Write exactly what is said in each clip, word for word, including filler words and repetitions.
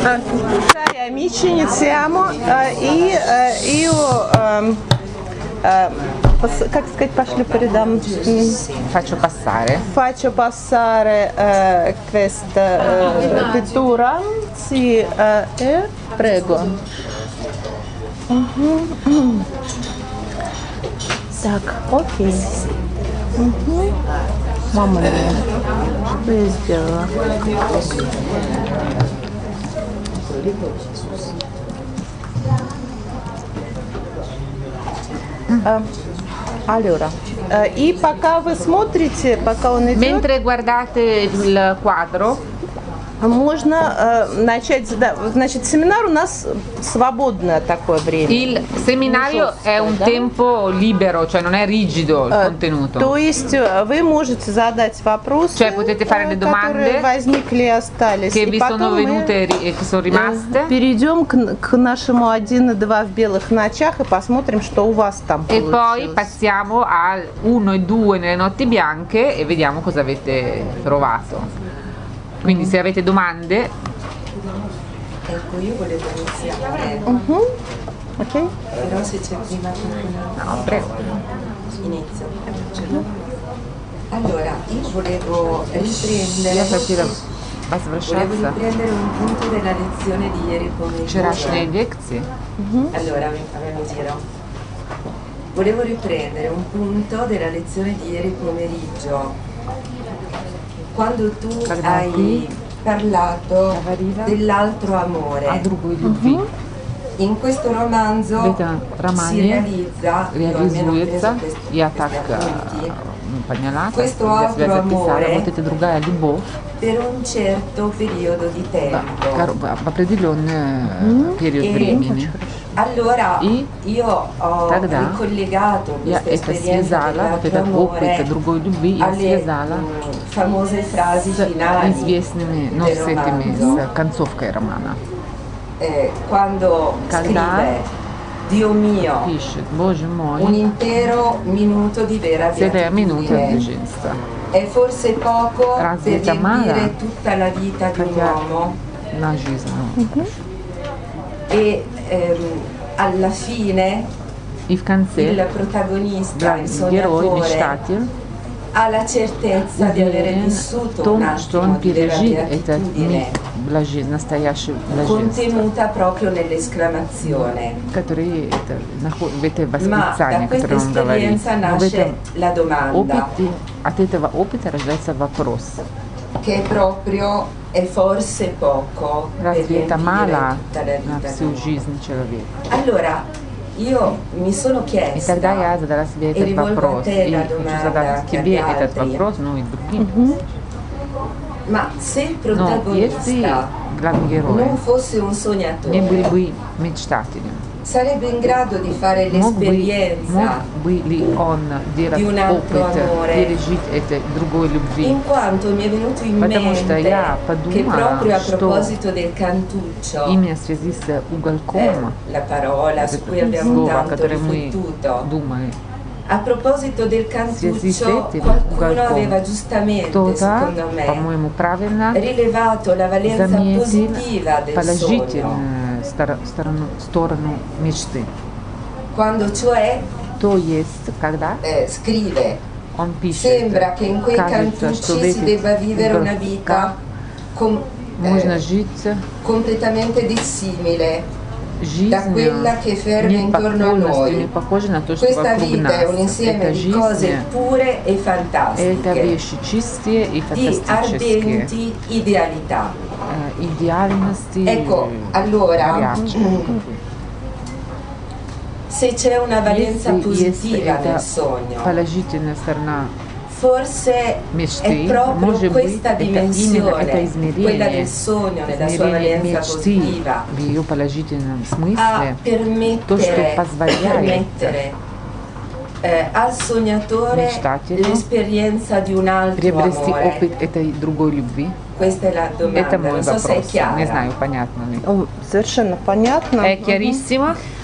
Cari amici, iniziamo и io как сказать, пошли передам faccio passare faccio passare uh, questa uh, pittura sì, uh, e prego. Uh-huh. Так, окей. Угу. Мама моя, что я сделала? А, allora, и пока вы смотрите, пока он идет, mentre guardate il quadro, можно э, начать, да, значит, семинар у нас свободное такое время. Il seminario è un tempo libero, cioè non è rigido il contenuto. То есть вы можете задать вопросы, cioè potete fare le domande которые возникли и остались. che И vi sono venute e che sono rimaste. Перейдем к, к нашему один и два в белых ночах и посмотрим, что у вас там E получилось. poi passiamo al uno e due nelle notti bianche e vediamo cosa avete trovato. Quindi se avete domande. Ecco, io volevo iniziare. Uh-huh. Ok. Però se c'è prima qualcuno. No, prego. Inizio. Allora, io volevo riprendere. Volevo riprendere un punto della lezione di ieri pomeriggio. Вчерашние лекции. Allora, avevo giro. Volevo riprendere un punto della lezione di ieri pomeriggio. Quando tu hai parlato dell'altro amore, uh-huh. in questo romanzo si realizza, реализуется, я так поняла, questo altro amore другая любовь per un certo periodo di tempo. В определенный период времени. Allora И io ho тогда ricollegato я questa это esperienza связала, вот dell'altro этот опыт amore другой любви, я alle связала famose frasi с finali известными, но del с этими, romanzo. с концовкой романа. Eh, quando Когда scrive Dio mio, пишет, Боже un мой, intero minuto di vera целая минута beatitudine. блаженства. È forse poco Разве per это мало? riempire tutta la vita di un Хотя uomo на жизнь. ну, e ehm, alla fine И в конце il protagonista, il главный герой, sognatore, мечтатель, ha la certezza di avere уверен в vissuto un том, что attimo он di vera пережил этот beatitudine миг блажен, настоящий блаженства, contenuta proprio nell'esclamazione. который это, наход- в этой Ma da восклицании, questa которое он говорит. esperienza Но в nasce этом la domanda, опыте, от этого опыта рождается вопрос. che proprio è forse poco per Разве это riempire мало tutta la на vita. всю жизнь человека? Allora, io mi sono И тогда я chiesta задала себе e этот rivolgo a вопрос. te И la хочу domanda задать anche тебе agli этот altri. вопрос, ну и другим. Ma se il Но если protagonista главный герой non fosse un не был sognatore, бы мечтателем, sarebbe in grado di fare мог бы, мог l'esperienza бы ли он делать di un altro опыт, amore, пережить этой другой любви? in quanto mi è venuto in Потому что mente я che подумала, proprio a что proposito del cantuccio, именно в связи с eh, уголком, la parola su cui abbiamo слово, о tanto котором мы riflettuto, думали, a proposito del связи с cantuccio, этим qualcuno уголком, aveva giustamente, кто-то, secondo me, по-моему, правильно rilevato la valenza заметил positiva del sogno, положительную стор- сторону, сторону мечты. quando cioè То есть, когда eh, scrive он пишет, sembra che in quei кажется, что в cantucci si этих debba vivere una уголках vita com- можно eh, жить completamente dissimile da жизнью quella che ferme не intorno a полностью, не noi. похожа на то, что Questa вокруг vita нас. è un insieme Эта di cose жизнь pure e это fantastiche, вещи чистые и di фантастические, ardenti idealità. э, идеальности, Ecco, allora, горячие. se c'è una valenza Если есть positiva nel эта sogno, положительная сторона forse è мечты, proprio может быть, questa это именно это dimensione, quella измерение, del sogno nella sua измерение valenza мечты positiva, в ее положительном a смысле, то, что permettere, позволяет permettere eh, al sognatore мечтателю l'esperienza di un altro приобрести amore. опыт этой другой любви. Questa è la Это domanda, мой non so se è вопрос. Не chiara. знаю, понятно ли. Совершенно понятно. È chiarissimo?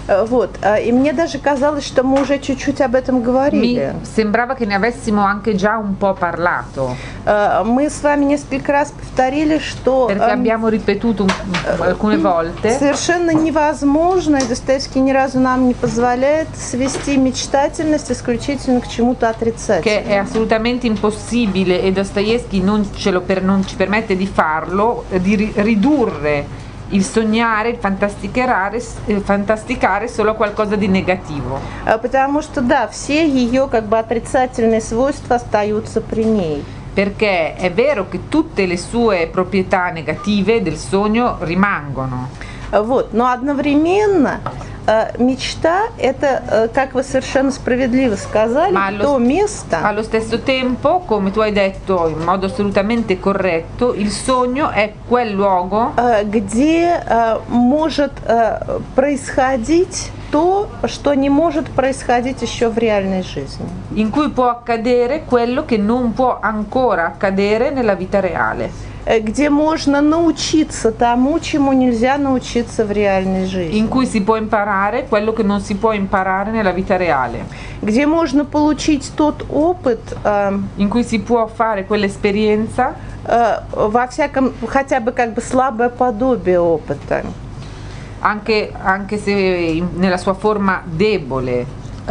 Э, Вот, э, и мне даже казалось, что мы уже чуть-чуть об этом Mi говорили. sembrava che ne avessimo anche già un po' parlato, Э, Мы с вами несколько раз повторили, что perché эм, abbiamo ripetuto un- alcune volte совершенно невозможно, и Достоевский ни разу нам не позволяет свести мечтательность исключительно к чему-то che è отрицательному. assolutamente impossibile e Dostoevsky non, ce lo per- non ci permette di farlo, eh, di ri- ridurre il sognare, il fantasticare, s- eh, fantasticare solo a qualcosa di negativo. Э, Потому что, да, все ее как бы отрицательные свойства остаются при ней. Perché è vero che tutte le sue proprietà negative del sogno rimangono, Э, Вот, но одновременно э, мечта – это, э, как вы совершенно справедливо сказали, Ma allo- то место, allo stesso tempo, come tu hai detto in modo assolutamente corretto, il sogno è quel luogo э, где э, может э, происходить то, что не может происходить еще в реальной жизни. in cui può accadere quello che non può ancora accadere nella vita reale, Э, Где можно научиться тому, чему нельзя научиться в реальной in жизни. cui si può imparare quello che non si può imparare nella vita reale, Где можно получить тот опыт, э, in cui si può fare quell'esperienza э, во всяком, хотя бы как бы слабое подобие опыта. anche, anche se in- nella sua forma debole,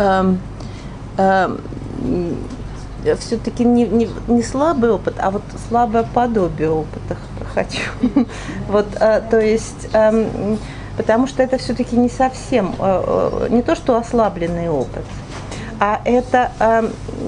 Все-таки не, не, не слабый опыт, а вот слабое подобие опыта х- хочу. Вот, э, то есть, эм, потому что это все-таки не совсем, э, э, не то, что ослабленный опыт, а это эм,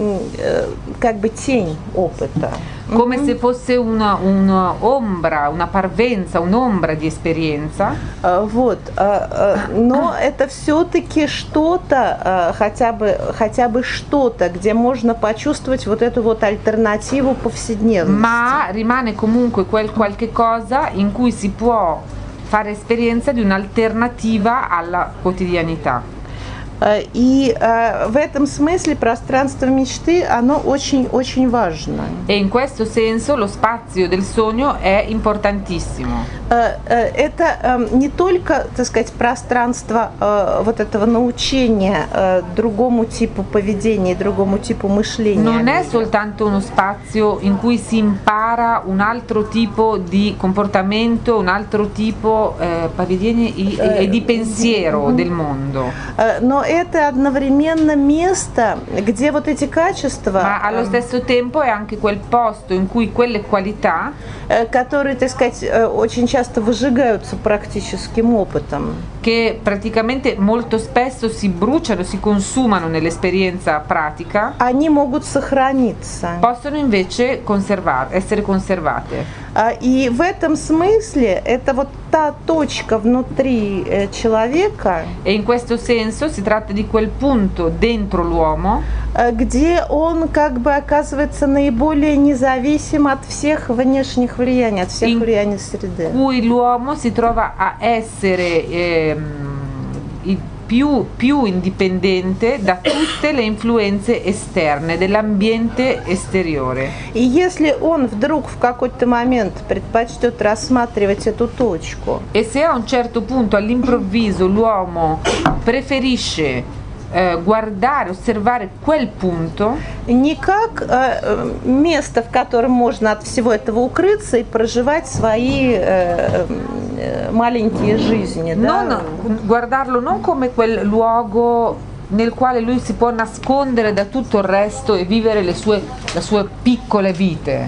э, как бы тень опыта. come se fosse una, un'ombra, una parvenza, un'ombra di esperienza, Э, Вот, э, э, но это все-таки что-то, э, хотя бы, хотя бы что-то, где можно почувствовать вот эту вот альтернативу повседневности. ma rimane comunque quel qualche cosa in cui si può fare esperienza di un'alternativa alla quotidianità. Э, И э, в этом смысле пространство мечты, оно очень-очень важно. E in questo senso lo spazio del sogno è importantissimo. Э, э, Это э, не только, так сказать, пространство э, вот этого научения э, другому типу поведения, другому типу мышления. Non è soltanto uno spazio in cui si impara un altro tipo di comportamento, un altro tipo eh, поведения и, e, e di pensiero del mondo, Э, Но это одновременно место, где вот эти качества, ma allo stesso tempo è anche quel posto in cui quelle qualità э, которые, так сказать, э, очень часто выжигаются практическим опытом, che praticamente molto spesso si bruciano, si consumano nell'esperienza pratica, они могут сохраниться. possono invece conservar- essere conservate. А, И в этом смысле это вот та точка внутри э, человека, E in questo senso si tratta di quel punto dentro l'uomo э, где он как бы оказывается наиболее независим от всех внешних влияний, от всех In- влияний среды. cui l'uomo si trova a essere ehm, il più, più indipendente da tutte le influenze esterne, dell'ambiente esteriore. И если он вдруг в какой-то момент предпочтет рассматривать эту точку E se a un certo punto all'improvviso l'uomo preferisce eh, guardare, osservare quel punto, не как э, место, в котором можно от всего этого укрыться и проживать свои э, э, маленькие жизни, да? non, guardarlo non come quel luogo nel quale lui si può nascondere da tutto il resto e vivere le sue, le sue piccole vite,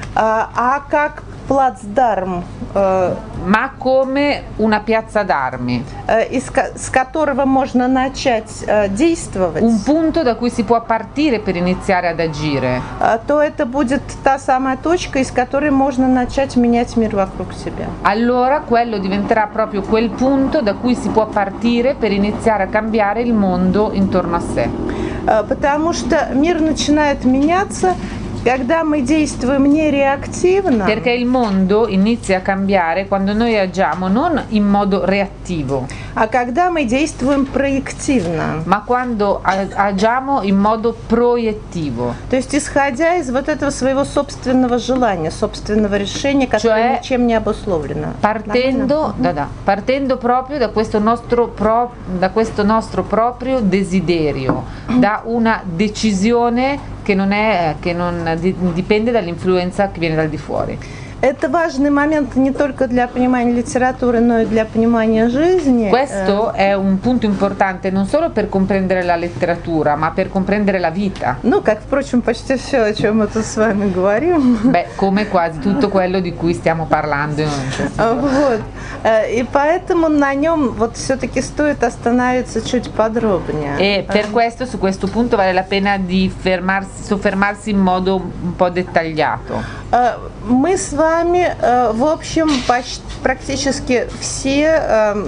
а, а как плацдарм, э, ma come una piazza d'armi, э, из, ко- с которого можно начать э, действовать, un punto da cui si può partire per iniziare ad agire, э, то это будет та самая точка, из которой можно начать менять мир вокруг себя. allora quello diventerà proprio quel punto da cui si può partire per iniziare a cambiare il mondo intorno a sé. Э, Потому что мир начинает меняться когда мы действуем не реактивно, Perché il mondo inizia a cambiare quando noi agiamo non in modo reattivo, а когда мы действуем проективно. ma quando a- agiamo in modo proiettivo. То есть исходя из вот этого своего собственного желания, собственного решения, которое Cioè, ничем не обусловлено. Partendo, da, da, partendo proprio da questo, nostro pro, da questo nostro proprio desiderio, da una decisione che non, è, che non di- dipende dall'influenza che viene dal di fuori. Это важный момент не только для понимания литературы, но и для понимания жизни. Questo è un punto importante non solo per comprendere la letteratura, ma per comprendere la vita. Ну, как, впрочем, почти все, о чем мы тут с вами говорим. Beh, come quasi tutto quello di cui stiamo parlando in questo Вот. И поэтому на нем вот все-таки стоит остановиться чуть подробнее. E per questo su questo punto vale la pena di fermarsi, soffermarsi in modo un po' dettagliato. Мы с вами, в общем, почти, практически все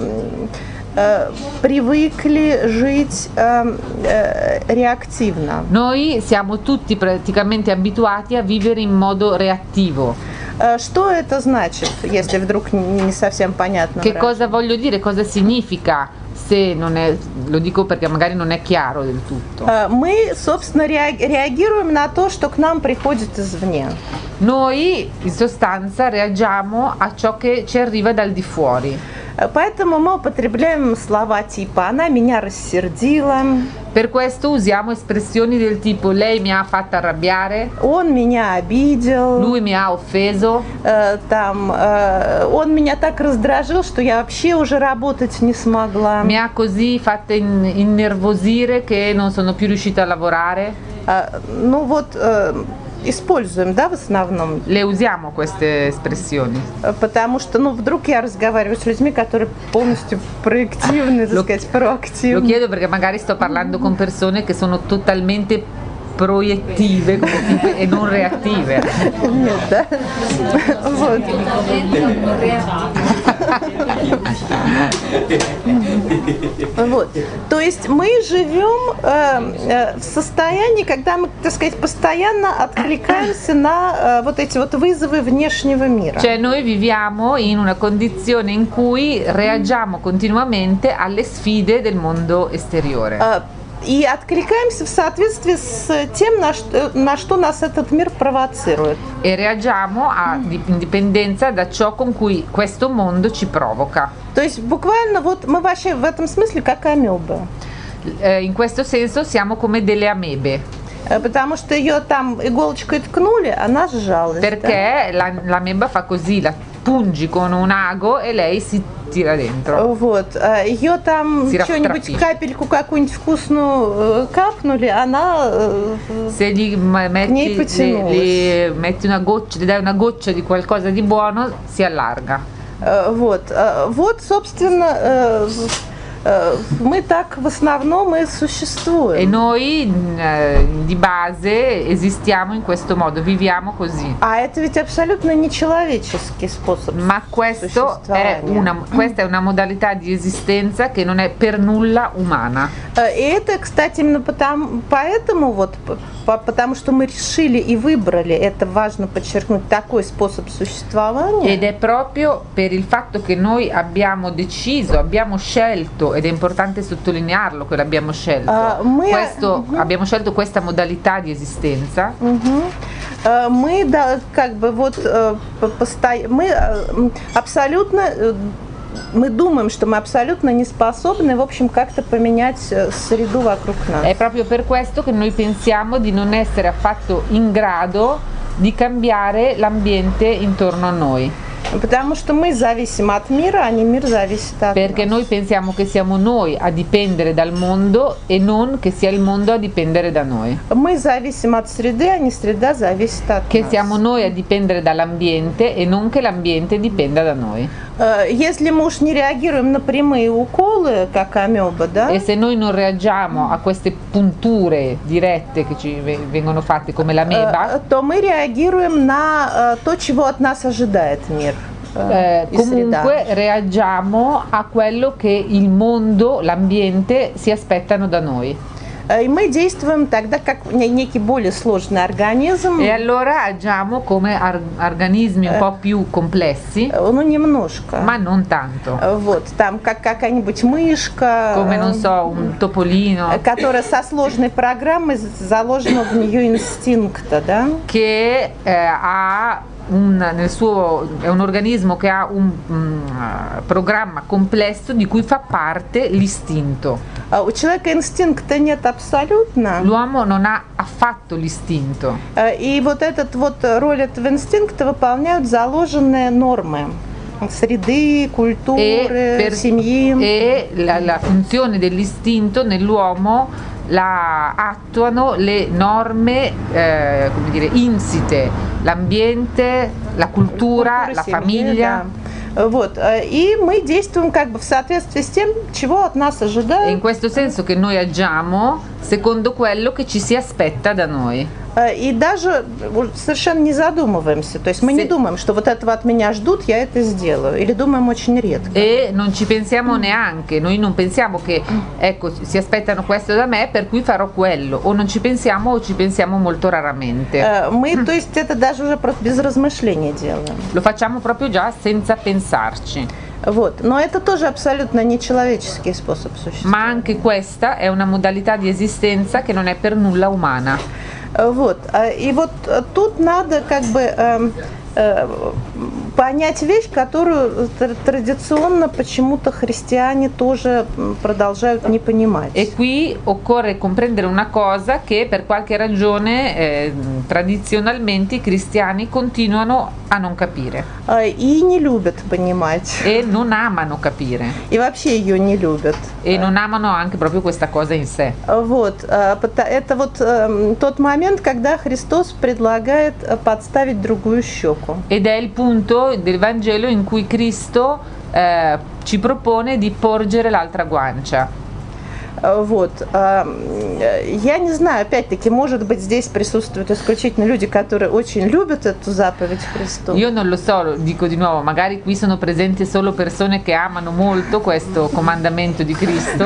привыкли жить реактивно. Noi siamo tutti praticamente abituati a vivere in modo reattivo. Что это значит, если вдруг не совсем понятно? Che cosa voglio dire? Cosa significa? Se non è, lo dico perché magari non è chiaro del tutto. Мы, собственно, реагируем на то, что к нам приходит извне. Noi in sostanza reagiamo a ciò che ci arriva dal di fuori. Поэтому мы употребляем слова типа «она меня рассердила». Per questo usiamo espressioni del tipo lei mi ha fatto arrabbiare, Он меня обидел. lui mi ha offeso, э, там, э, он меня так раздражил, что я вообще уже работать не смогла. mi ha così fatta in- innervosire che non sono più riuscita a lavorare. Э, ну вот, э, используем, да, в основном, Le usiamo queste espressioni. Э, потому что, ну, вдруг я разговариваю с людьми, которые полностью проактивны, так Lo- сказать, Lo проактивны. chiedo perché magari sto parlando con persone che sono totalmente proiettive come tipi, e non reattive. Нет, да? Вот. Вот. То есть мы живем э, э, в состоянии, когда мы, так сказать, постоянно откликаемся на э, вот эти вот вызовы внешнего мира. Cioè noi viviamo in una condizione in cui reagiamo continuamente alle sfide del mondo esteriore. Э, И откликаемся в соответствии с тем, на что, на что нас этот мир провоцирует. E reagiamo a, di- in dipendenza da ciò con cui questo mondo ci provoca. То есть буквально вот мы вообще в этом смысле как амебы. Eh, in questo senso siamo come delle amebe, Э, Потому что ее там иголочкой ткнули, она сжалась. Да? perché la, l'ameba fa così, la pungi con un ago e lei si tira dentro. Вот. э, Ее там Si что-нибудь, raftrafisce. капельку какую-нибудь вкусную э, капнули, она э, Se gli ma- metti, Nei le, pettinose. le- metti una goccia, gli dai una goccia di qualcosa di buono, si allarga. э, вот. Э, Вот, собственно, э, э, мы так в основном и E существуем. noi eh, di base esistiamo in questo modo, viviamo così. А это ведь абсолютно нечеловеческий способ Ma questo è существования. una, questa è una modalità di esistenza che non è per nulla umana. Э, И это, кстати, именно потому, поэтому вот, п- по- потому что мы решили и выбрали, это важно подчеркнуть, такой способ существования. Ed è proprio per il fatto che noi abbiamo deciso, abbiamo scelto, ed è importante sottolinearlo che l'abbiamo scelto, Ah, мы- questo, Mhm. abbiamo scelto questa modalità di esistenza. Мгм. Э, Мы, да, как бы вот, э, по- посто- мы э, м, абсолютно, э, мы думаем, что мы абсолютно не способны, в общем, как-то поменять э, среду вокруг нас. È proprio per questo che noi pensiamo di non essere affatto in grado di cambiare l'ambiente intorno a noi. Потому что мы зависим от мира, а не мир зависит от Perché нас. noi pensiamo che siamo noi a dipendere dal mondo e non che sia il mondo a dipendere da noi. Мы зависим от среды, а не среда зависит от Che нас. siamo noi a dipendere dall'ambiente e non che l'ambiente dipenda da noi. Э, Если мы уж не реагируем на прямые уколы, как амеба, да, E se noi non reagiamo a queste punture dirette che ci ve- vengono fatte come la meba, э, то мы реагируем на э, то, чего от нас ожидает мир. eh, и среда. comunque reagiamo a quello che il mondo, l'ambiente si aspettano da noi. И мы действуем тогда как некий более сложный организм. E allora agiamo come ar- organismi un po' più complessi, Ну, немножко. ma non tanto. Вот, там как какая-нибудь мышка, Come non so, un topolino которая со сложной программой заложена в нее инстинкта, да? che eh, ha un, nel suo, è un organismo che ha un mm, programma complesso di cui fa parte l'istinto. У человека инстинкта нет абсолютно. L'uomo non ha affatto l'istinto. И вот этот вот роль этого инстинкта выполняют заложенные нормы среды, культуры, per, семьи. E la, la funzione dell'istinto nell'uomo la attuano le norme eh, come dire, insite, l'ambiente, la cultura, Культура la семьи, famiglia. да. Вот. И мы действуем как бы в соответствии с тем, чего от нас E ожидают. in questo senso che noi agiamo secondo quello che ci si aspetta da noi. И даже совершенно не задумываемся. То есть мы не Sì. думаем, что вот этого от меня ждут, я это сделаю. Или думаем очень редко. E non ci pensiamo neanche, noi non pensiamo che ecco si aspettano questo da me per cui farò quello, o non ci pensiamo o ci pensiamo molto raramente. Мы, то есть, это даже уже просто без размышления делаем. Lo facciamo proprio già senza pensarci. Вот. Но это тоже абсолютно нечеловеческий способ существования. Ma anche questa è una modalità di esistenza che non è per nulla umana. Вот. И вот тут надо как бы э, э, понять вещь, которую традиционно почему-то христиане тоже продолжают не понимать. E qui occorre comprendere una cosa che per qualche ragione eh, tradizionalmente i cristiani continuano a non capire И не любят понимать. e non amano capire И вообще ее не любят. e non amano anche proprio questa cosa in sé. Вот. Это вот тот момент, когда Христос предлагает подставить другую щеку. Ed è il punto del Vangelo in cui Cristo eh, ci propone di porgere l'altra guancia. Вот. Я не знаю, опять-таки, может быть, здесь присутствуют исключительно люди, которые очень любят эту заповедь Христу. Io non lo so, dico di nuovo, magari qui sono presenti solo persone che amano molto questo comandamento di Cristo.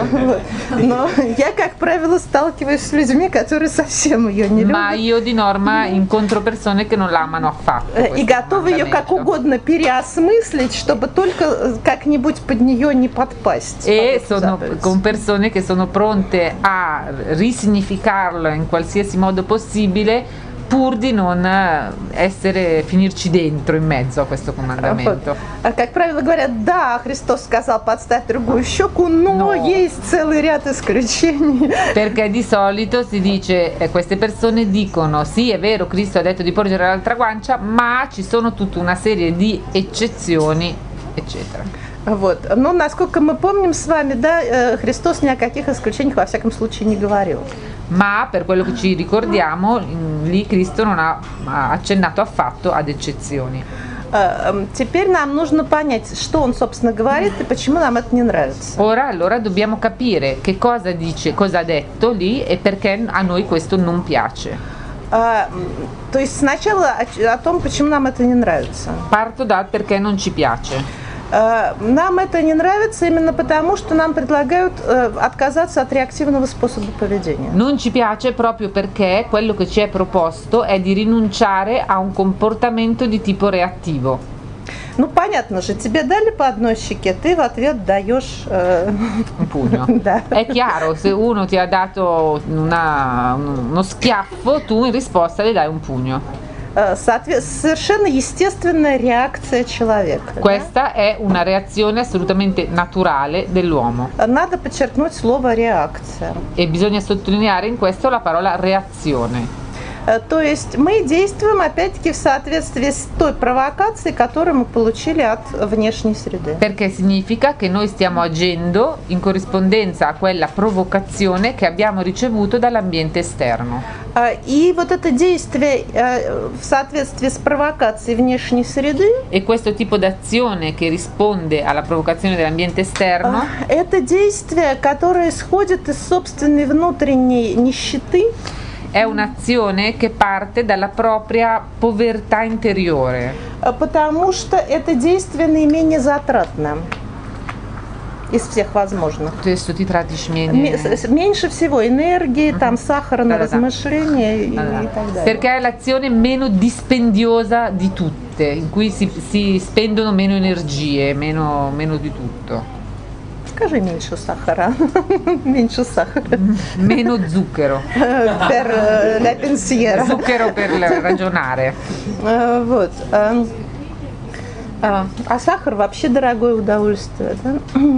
Но я, как правило, сталкиваюсь с людьми, которые совсем ее не Ma любят. io di norma incontro persone che non l'amano affatto. И готовы ее как comandamento. угодно переосмыслить, чтобы только как-нибудь под нее не подпасть. E под эту sono заповедь. con persone che sono pronte a risignificarlo in qualsiasi modo possibile pur di non essere, finirci dentro in mezzo a questo comandamento. А, как правило, говорят, да, Христос сказал подставь другую щеку, но No. есть целый ряд исключений. Perché di solito si dice, eh, queste persone dicono sì è vero Cristo ha detto di porgere l'altra guancia, ma ci sono tutta una serie di eccezioni eccetera. Вот. Но, насколько мы помним с вами, да, э, Христос ни о каких исключениях во всяком случае не говорил. Ma per quello che ci ricordiamo, in- lì Cristo non ha ha accennato affatto ad eccezioni. Э, эм, Теперь нам нужно понять, что он, собственно, говорит и почему нам это не нравится. Ora allora dobbiamo capire che cosa dice, cosa ha detto lì e perché a noi questo non piace. А, м, То есть сначала о, о том, почему нам это не нравится. Parto dal perché non ci piace. Э, Нам это не нравится именно потому, что нам предлагают э, отказаться от реактивного способа поведения. Non ci piace proprio perché quello che ci è proposto è di rinunciare a un comportamento di tipo reattivo. Ну, понятно же, тебе дали по одной щеке, ты в ответ даешь... э, Un pugno. Да. È chiaro, se uno ti ha dato una- uno schiaffo, tu in risposta le dai un pugno. Э, соответ- Совершенно естественная реакция человека. да? Questa è una reazione assolutamente naturale dell'uomo Надо подчеркнуть слово реакция. e bisogna sottolineare in questo la parola reazione. Э, То есть мы действуем опять-таки в соответствии с той провокацией, которую мы получили от внешней среды. Perché significa che noi stiamo agendo in corrispondenza a quella provocazione che abbiamo ricevuto dall'ambiente esterno. А, И вот это действие э, в соответствии с провокацией внешней среды, E questo tipo d'azione che risponde alla provocazione dell'ambiente esterno э, это действие, которое исходит из собственной внутренней нищеты, è un'azione che parte dalla propria povertà interiore, э, потому что это действие наименее затратно. из всех возможных. То есть, что ты тратишь менее... Меньше всего энергии, mm-hmm. там сахара на Да-да-да. размышления и, allora. и так далее. Perché è l'azione meno dispendiosa di tutte, in cui si, si spendono meno energie, meno, meno di tutto. Скажи меньше сахара. Меньше сахара. Meno zucchero. Per la pensiera. Zucchero per ragionare. Вот. А сахар вообще дорогое удовольствие, да?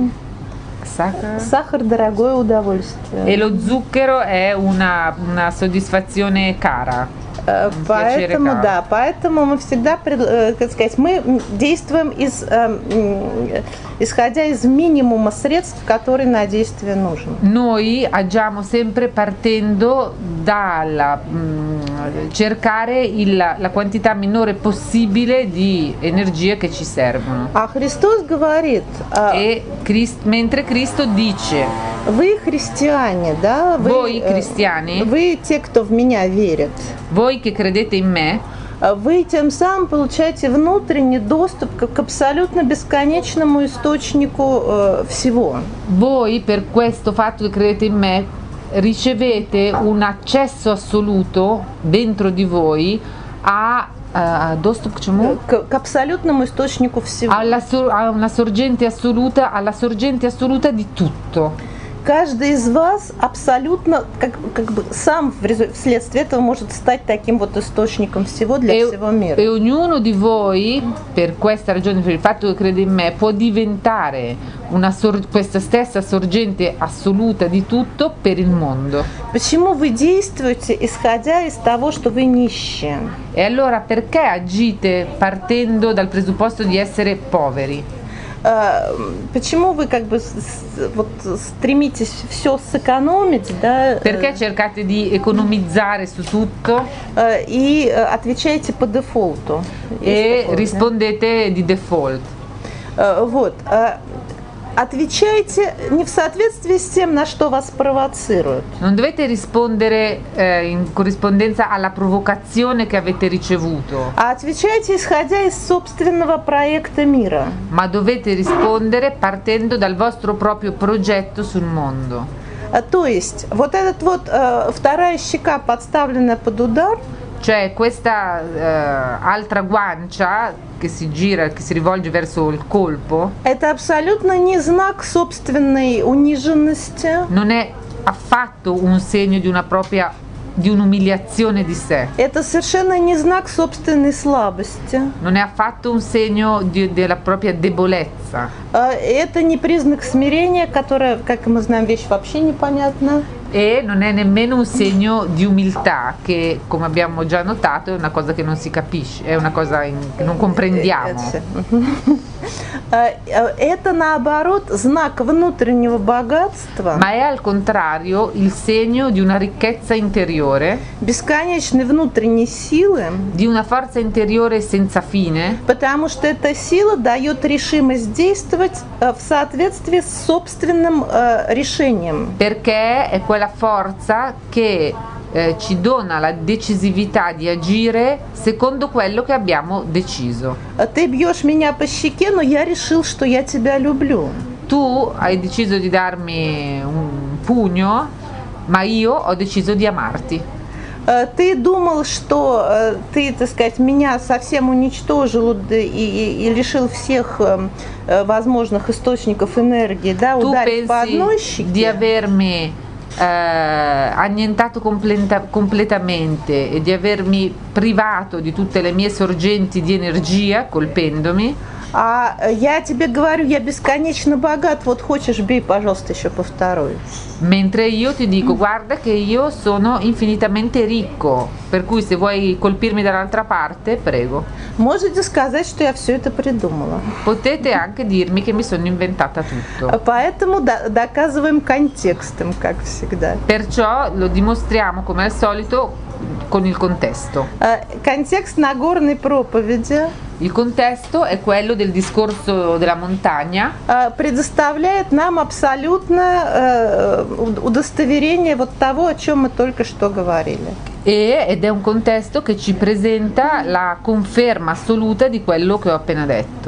Sacra. Сахар дорогое удовольствие. E lo zucchero è una, una soddisfazione cara. Поэтому, да, поэтому мы всегда, как сказать, мы действуем из, исходя из минимума средств, которые на действие нужны. Noi agiamo sempre partendo dalla mh, cercare il, la quantità minore possibile di energie che ci servono. А Христос говорит, e Christ, mentre Cristo dice: вы христиане, да, вы, voi cristiani, вы те, кто в меня верит. Voi che credete in me, вы тем самым получаете внутренний доступ к, к абсолютно бесконечному источнику э, всего. Voi per questo fatto che credete in me ricevete un accesso assoluto dentro di voi a uh, доступ к чему? К, к абсолютному источнику всего. Alla sor- a una sorgente assoluta, alla sorgente assoluta di tutto. Каждый из вас абсолютно, как, как бы сам вследствие этого может стать таким вот источником всего для e, всего мира. E ognuno di voi, per questa ragione, per il fatto che crede in me, può diventare una sor- questa stessa sorgente assoluta di tutto per il mondo. Почему вы действуете, исходя из того, что вы нищие? E allora perché agite partendo dal presupposto di essere poveri? Почему вы как бы вот стремитесь все сэкономить, да? Perché cercate di economizzare su tutto? И отвечаете по дефолту. E rispondete di default. Вот. Отвечайте не в соответствии с тем, на что вас провоцируют. Non dovete rispondere eh, in corrispondenza alla provocazione che avete ricevuto. А отвечайте, исходя из собственного проекта мира. Ma dovete rispondere partendo dal vostro proprio progetto sul mondo. То есть, вот этот вот э, вторая щека, подставленная под удар, cioè questa eh, altra guancia che si gira, che si rivolge verso il colpo, это абсолютно не знак собственной униженности. Non è affatto un segno di una propria di un'umiliazione di sé. Это совершенно не знак собственной слабости. Non è affatto un segno di, della propria debolezza. Это не признак смирения, которое, как мы знаем, вещь вообще непонятна. E non è nemmeno un segno di umiltà, che come abbiamo già notato è una cosa che non si capisce, è una cosa in, che non comprendiamo. Это наоборот знак внутреннего богатства. Ma è al contrario il segno di una ricchezza interiore, бесконечной внутренней силы, di una forza interiore senza fine, потому что эта сила дает решимость действовать в соответствии с собственным решением. Perché è quella forza che eh, ci dona la decisività di agire secondo quello che abbiamo deciso. Ты бьешь меня по щеке, но я решил, что я тебя люблю. Tu hai deciso di darmi un pugno, ma io ho deciso di amarti. Ты думал, что ты, так сказать, меня совсем уничтожил и, и, и лишил всех возможных источников энергии, да, ударив по одной щеке. Di avermi eh, annientato completa, completamente e di avermi privato di tutte le mie sorgenti di energia colpendomi. А я тебе говорю, я бесконечно богат, вот хочешь, бей, пожалуйста, еще по второй. Mentre io ti dico, guarda che io sono infinitamente ricco, per cui se vuoi colpirmi dall'altra parte, prego. Можете сказать, что я все это придумала. Potete anche dirmi che mi sono inventata tutto. Поэтому доказываем контекстом, как всегда. Perciò lo dimostriamo come al solito con il contesto. Контекст Нагорной проповеди. Il contesto è quello del discorso della montagna. Предоставляет нам абсолютное удостоверение вот того, о чем мы только что говорили. E, ed è un contesto che ci presenta la conferma assoluta di quello che ho appena detto.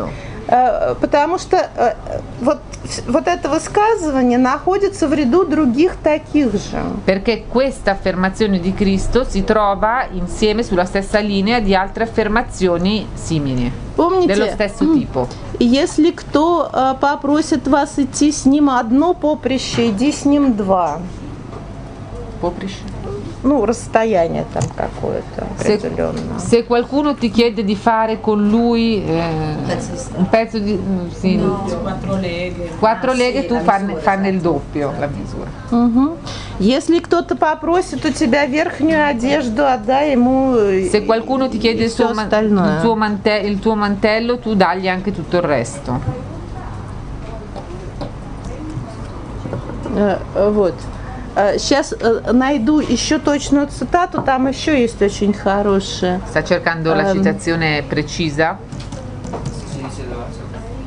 Потому что вот, вот это высказывание находится в ряду других таких же. Perché questa affermazione di Cristo si trova insieme sulla stessa linea di altre affermazioni simili, Помните, dello stesso tipo. Если кто э, попросит вас идти с ним одно поприще, иди с ним два. Поприще. Ну, расстояние там какое-то определенное. Se, se qualcuno ti chiede di fare con lui eh, un pezzo di sì, No. Quattro leghe. quattro Ah, leghe, sì, tu la fanne, misura, fanne il esatto. doppio la misura. Угу. Если кто-то попросит у тебя верхнюю одежду, отдай ему Se qualcuno ti chiede il, все suo man- остальное. il, tuo mante- il tuo mantello, tu dagli anche tutto il resto. Э, Вот. Сейчас найду еще точную цитату, там еще есть очень хорошая. Sta cercando la Ehm. citazione precisa. Si dice dove c'è.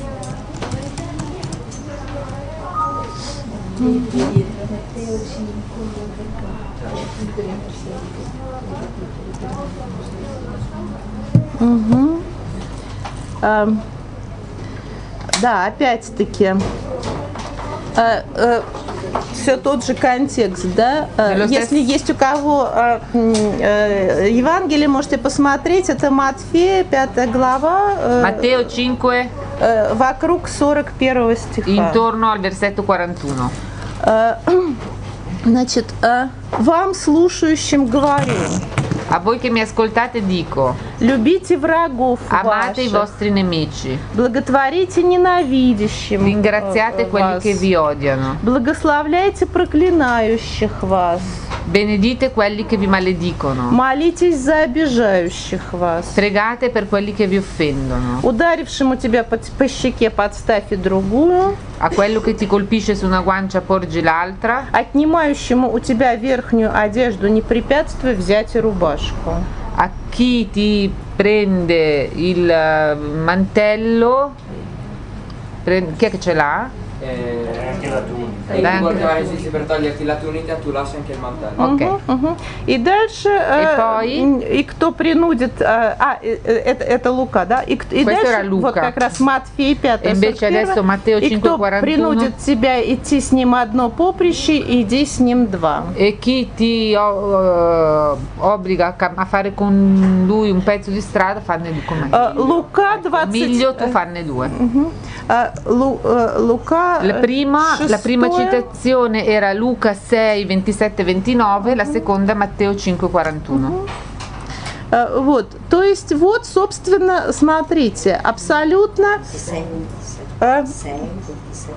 Угу. А, да, опять-таки, а, а, все тот же контекст, да? А, Dello если stesso- есть у кого а, м, э, Евангелие, можете посмотреть, это Матфея, пятая глава, э, Matteo cinque, э, вокруг сорок первого стиха. intorno al versetto quarantuno. Э, Значит, э, вам, слушающим, говорю, A voi che mi ascoltate dico, любите врагов amate i ваших, vostri nemici, благотворите ненавидящим ringraziate э, quelli вас, che vi odiano, благословляйте проклинающих вас, benedite quelli che vi maledicono, молитесь за обижающих вас, pregate per quelli che vi offendono, ударившему тебя по, по щеке подставь и другую, a quello che ti colpisce su una guancia porgi l'altra, отнимающему у тебя верхнюю одежду не препятствуй взять и рубашку. a chi ti prende il eh, mantello, pre- chi è che ce l'ha? E anche la tunica. Dai, E anche tu la guarda resiste per toglierti la tunica, tu lasci anche il mantello. Ok. Мгм, мгм. И дальше, э, poi? м, и кто принудит, э, а, э, э, это, это Лука, да? И, к- и Questo era дальше, Luca. вот как раз Матфей пять, E invece adesso Matteo и cinque кто quarantuno. принудит тебя идти с ним одно поприще, иди с ним два. E chi ti o- eh, obbliga a, cam- a fare con lui un pezzo di strada, fanne due. Com'è? Э, Лука двадцать, Miglio, tu э, fanne due. мгм. Э, Лу- э, Лука La э, prima, la prima шестое, citazione era Luca sei, ventisette ventinove, la seconda Matteo cinque quarantuno. э, вот, то есть вот, собственно, смотрите, абсолютно sei, э, sei, ventisette.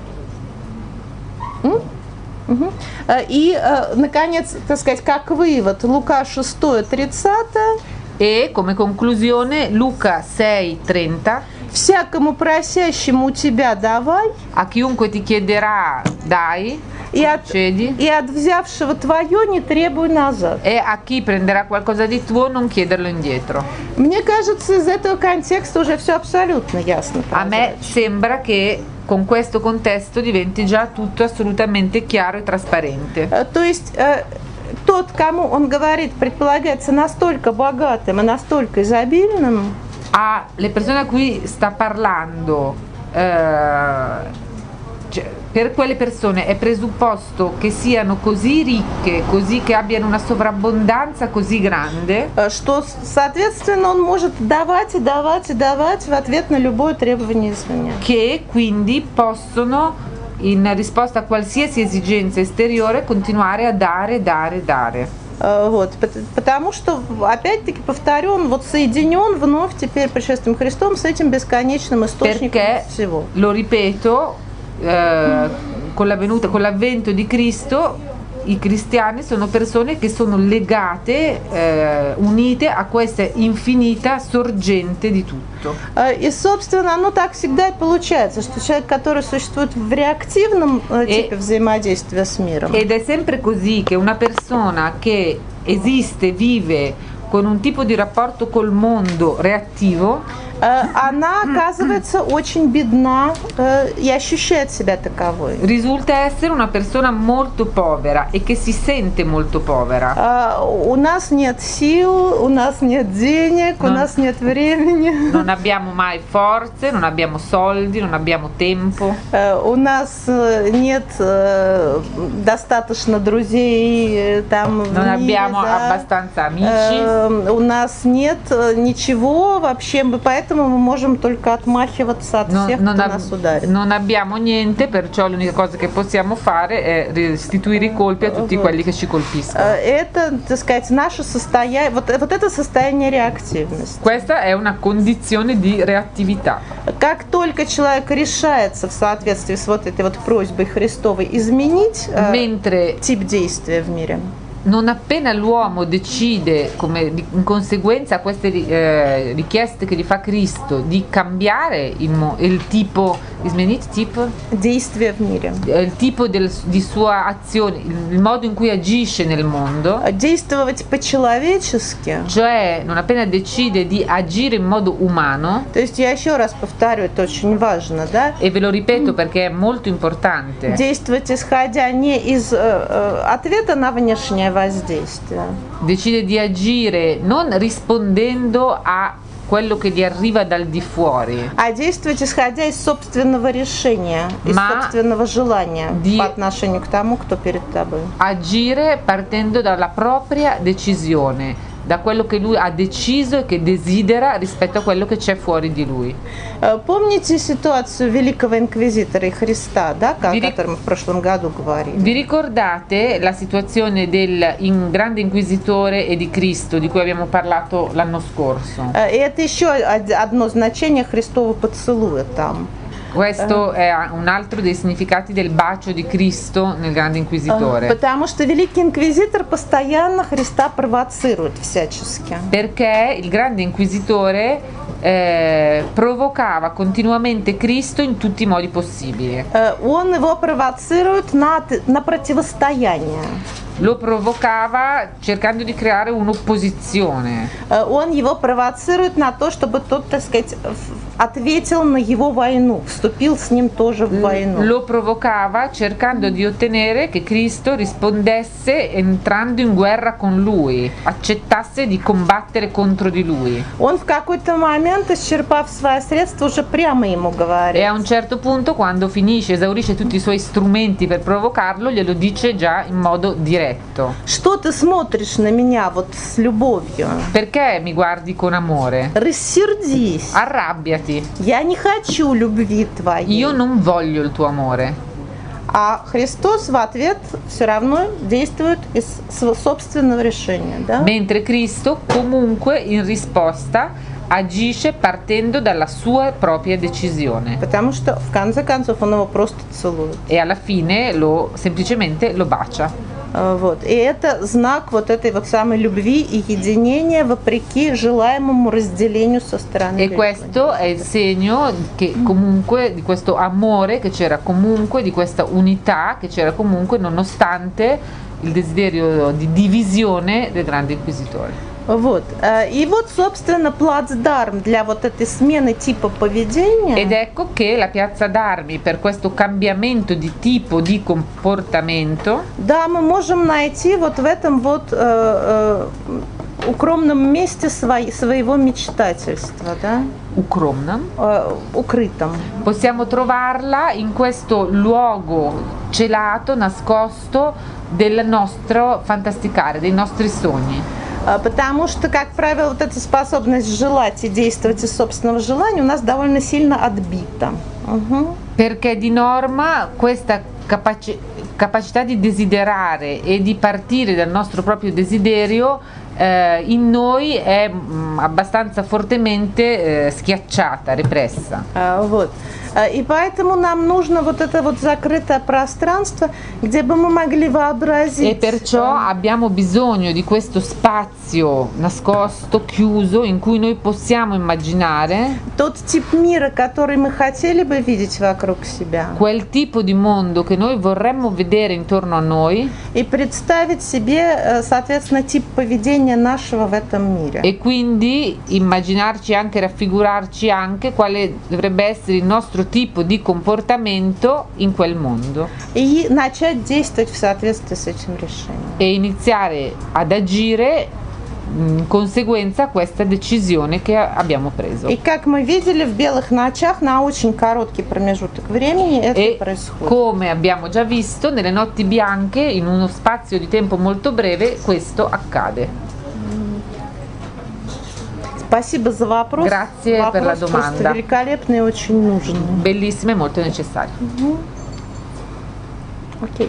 Мгм. Э, И, э, наконец, так сказать, как вывод, Лука шестое, тридцатое, E come conclusione Luca sei trenta, всякому просящему у тебя давай, a chiunque ti chiederà dai, и от, cedi, и от взявшего твое не требуй назад. e a chi prenderà qualcosa di tuo non chiederlo indietro. Мне кажется, из этого контекста уже все абсолютно ясно. A me sembra che con questo contesto diventi già tutto assolutamente chiaro e trasparente. Э, То есть э, тот, kому он говорит, предполагается настолько богатым и настолько изобильным, A le persone a cui sta parlando, eh, cioè, per quelle persone è presupposto che siano così ricche, così che abbiano una sovrabbondanza così grande, э, что, соответственно, он может давать и давать и давать в ответ на любое требование извне. che quindi possono, in risposta a qualsiasi esigenza esteriore, continuare a dare, dare, dare. Э, Вот, пот- потому что, опять-таки, повторю, он вот соединен вновь теперь пришествием Христом с этим бесконечным источником Perché, всего. lo ripeto, eh, con la venuta, con l'avvento di Cristo, i cristiani sono persone che sono legate, eh, unite a questa infinita sorgente di tutto. Э, И, собственно, оно так всегда и получается, что человек, который существует в реактивном э, И- типе взаимодействия с миром, Ed è sempre così che una persona che esiste, vive con un tipo di rapporto col mondo reattivo, Э, Она оказывается очень бедна э, и ощущает себя таковой. Risulta essere una persona molto povera e che si sente molto povera. Э, У нас нет сил, у нас нет денег, у Non- нас нет времени. Non abbiamo mai forze, non abbiamo soldi, non abbiamo tempo. Э, У нас э, нет э, достаточно друзей э, там в Non мире, abbiamo да. abbastanza amici. Э, У нас нет э, ничего вообще, мы- поэтому мы можем только отмахиваться от Non, всех, non кто ab- нас ударит. non abbiamo niente, perciò l'unica cosa che possiamo fare è restituire i colpi a tutti quelli che ci colpiscono. Э, Это, так сказать, наше состояние, вот, вот это состояние реактивности. Questa è una condizione di reattività. Как только человек решается в соответствии с вот этой вот просьбой Христовой изменить э, Mentre тип действия в мире, non appena l'uomo decide, come di- in conseguenza a queste ri- eh, richieste che gli fa Cristo, di cambiare il, mo- il tipo, изменить tipo? действия в мире, Eh, il tipo del- di sua azione, il, il modo in cui agisce nel mondo, действовать по-человечески. cioè non appena decide di agire in modo umano, То есть я еще раз повторю, это очень важно, да? e ve lo ripeto perché è molto importante, Действовать исходя не из э, э, ответа на внешнее воздействие, decide di agire non rispondendo a quello che gli arriva dal di fuori, а действовать исходя из собственного решения, из Ma собственного желания di- по отношению к тому, кто перед тобой. agire partendo dalla propria decisione, da quello che lui ha deciso e che desidera rispetto a quello che c'è fuori di lui. Э, Помните ситуацию великого инквизитора и Христа, да, о Вели- котором мы в прошлом году говорили? Vi ricordate la situazione del in- grande inquisitore e di Cristo di cui abbiamo parlato l'anno scorso? Э, И это еще од- одно значение Христова поцелуя там. Questo è un altro dei significati del bacio di Cristo nel grande inquisitore. Потому что великий инквизитор постоянно Христа провоцирует всячески. Perché il grande inquisitore eh, provocava continuamente Cristo in tutti i modi possibili. Э, Он его провоцирует на, т- на противостояние. Lo provocava cercando di creare un'opposizione. Э, Он его провоцирует на то, чтобы тот, так сказать, в- ответил на его войну, вступил с ним тоже в войну. Lo provocava cercando di ottenere che Cristo rispondesse entrando in guerra con lui, accettasse di combattere contro di lui. Он в какой-то момент, исчерпав свои средства, уже прямо ему говорит. E a un certo punto, quando finisce, esaurisce tutti i suoi strumenti per provocarlo, glielo dice già in modo diretto. Что ты смотришь на меня вот с любовью? Perché mi guardi con amore? Рассердись. Arrabbiati. Я не хочу любви твоей. Io non voglio il tuo amore. А Христос в ответ все равно действует из своего собственного решения, да? Mentre Cristo comunque in risposta agisce partendo dalla sua propria decisione Потому что в конце концов он его просто целует. e alla fine lo semplicemente lo bacia. А, Вот. И это знак вот этой вот самой любви и единения вопреки желаемому разделению со стороны E Господа. questo è il segno che comunque di questo amore che c'era comunque, di questa unità che c'era comunque nonostante il desiderio di divisione del grande inquisitore. Вот. А, И вот, собственно, плацдарм для вот этой смены типа поведения. Ed ecco che la piazza d'armi per questo cambiamento di tipo di comportamento Да, мы можем найти вот в этом вот э, э, укромном месте свой- своего мечтательства, да, ukromna, Э, укрытом. possiamo trovarla in questo luogo celato, nascosto del nostro fantasticare, dei nostri sogni. А, Потому что, как правило, вот эта способность желать и действовать из собственного желания у нас довольно сильно отбита. Мгм. Perché di norma questa capaci- capacità di desiderare e di partire dal nostro proprio desiderio eh, in noi è mm, abbastanza fortemente eh, schiacciata, repressa. А, Вот. А, И поэтому нам нужно вот это вот закрытое пространство, где бы мы могли E вообразить perciò abbiamo bisogno di questo spazio nascosto, chiuso, in cui noi possiamo immaginare тот тип мира, который мы хотели бы видеть вокруг себя, quel tipo di mondo che noi vorremmo vedere intorno a noi и представить себе, э, соответственно, тип поведения, видение нашего в этом мире. E quindi immaginarci anche, raffigurarci anche quale dovrebbe essere il nostro tipo di comportamento in quel mondo. И начать действовать в соответствии с этим решением. E iniziare ad agire in conseguenza a questa decisione che abbiamo preso. И как мы видели, в белых ночах на очень короткий промежуток времени это E происходит. come abbiamo già visto, nelle notti bianche, in uno spazio di tempo molto breve, questo accade. Спасибо за вопрос. Grazie Вопрос per la просто domanda. великолепный и очень нужный. Bellissimo e molto necessario. Окей.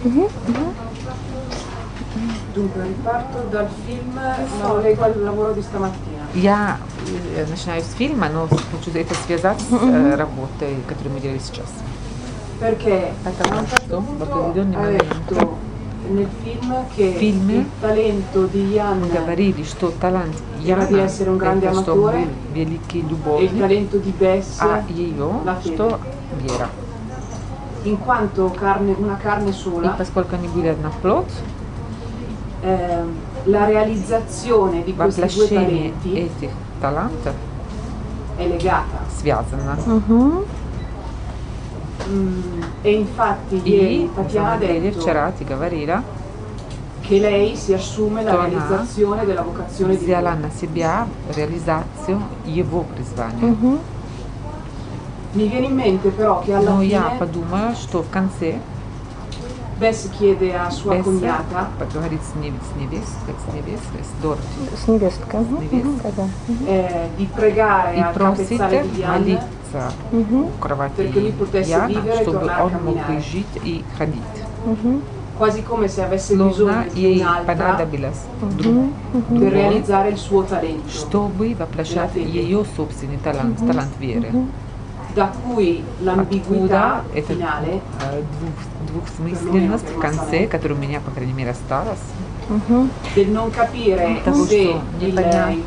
Dunque, riparto dal film, non leggo al lavoro di stamattina. Я э, начинаю с фильма, но хочу это связать с э, работой, которую мы делали сейчас. Perché Это a un certo что? punto Определенный ha момент. detto nel film che Film? il talento di Jan Мы говорили, что талант Era Яна di essere un grande это что amatore, был великий e il любовник, talento di Bess а ее, la fede. что вера. In quanto carne, una carne И sola, поскольку они были одна плоть, ehm, la realizzazione di questi due воплощение talenti этих талантов è legata. связано. Угу. Mm, e infatti И ieri на Tatiana ha самом деле detto вчера ты говорила, che lei si assume la Что она realizzazione della vocazione di взяла Dio. на себя реализацию его призвания. Угу. Mi viene in mente però che alla Но я fine подумала, что в конце Bess chiede a sua Бесса cognata поговорит с, нев- с невесткой, с невесткой, с Дороти, С невесткой. Угу. невесткой. Да. eh, di pregare И al просит capezzale di Jan молиться Угу. у кровати Perché lui potesse Яна, vivere e чтобы tornare a он мог camminare. жить и ходить. Угу. quasi come se avesse Словно bisogno di ей un'altra понадобилось Угу. друг, per другой, realizzare il suo talento, чтобы воплощать ее собственный талант, талант веры. da cui l'ambiguità Откуда эта finale э, двух, двухсмысленность в конце, которая у меня, по крайней мере, осталась, Угу. del non capire того, se что il, непонятно,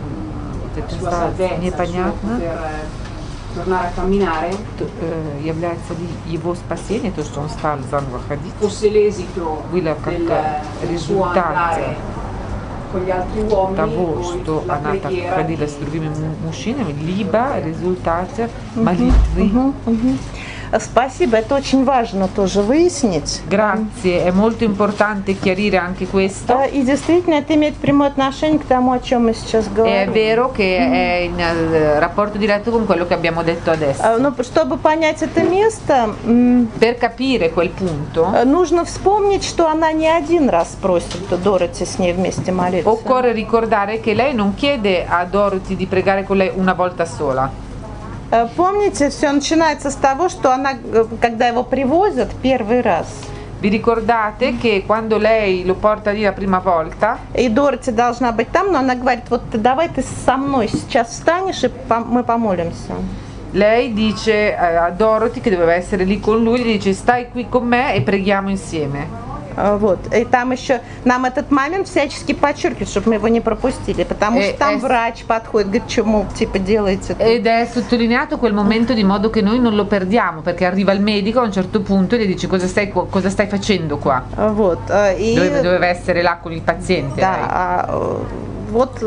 la это sua осталось salvezza, il suo непонятно, poter eh, tornare a camminare то, э, является ли его спасение, то, что он стал заново ходить, fosse l'esito было как del э, suo результат andare con gli altri uomini того, o что la она так preghiera ходила di- с другими му- мужчинами, либо результат молитвы. Мгм, мгм. Спасибо, это очень важно тоже выяснить. Grazie, è molto importante chiarire anche questo. Да, и действительно это имеет прямое отношение к тому, о чем мы сейчас È говорим. vero che è in eh, rapporto diretto con quello che abbiamo detto adesso. А, Но чтобы понять это место, м, Per capire quel punto э, нужно вспомнить, что она не один раз просит Дороти с ней вместе молиться. occorre ricordare che lei non chiede a Dorothy di pregare con lei una volta sola. Э, Помните, все начинается с того, что она, э, когда его привозят первый раз, Vi ricordate che quando lei lo porta lì la prima volta, и Дороти должна быть там, но она говорит, вот ты давай ты со мной сейчас встанешь, и пом- мы помолимся. lei dice eh, a Dorothy, che doveva essere lì con lui, gli dice stai qui con me e preghiamo insieme. А, Вот. И там еще нам этот момент всячески подчеркивают, чтобы мы его не пропустили, потому Э, что там э, врач подходит, говорит, чему типа делаете это? Ed è sottolineato quel momento di modo che noi non lo perdiamo, perché arriva il medico a un certo punto e gli dice cosa stai, qua- cosa stai facendo qua? А, Вот. А, И Doveva, doveva essere là con il paziente. да, lei. а, э, вот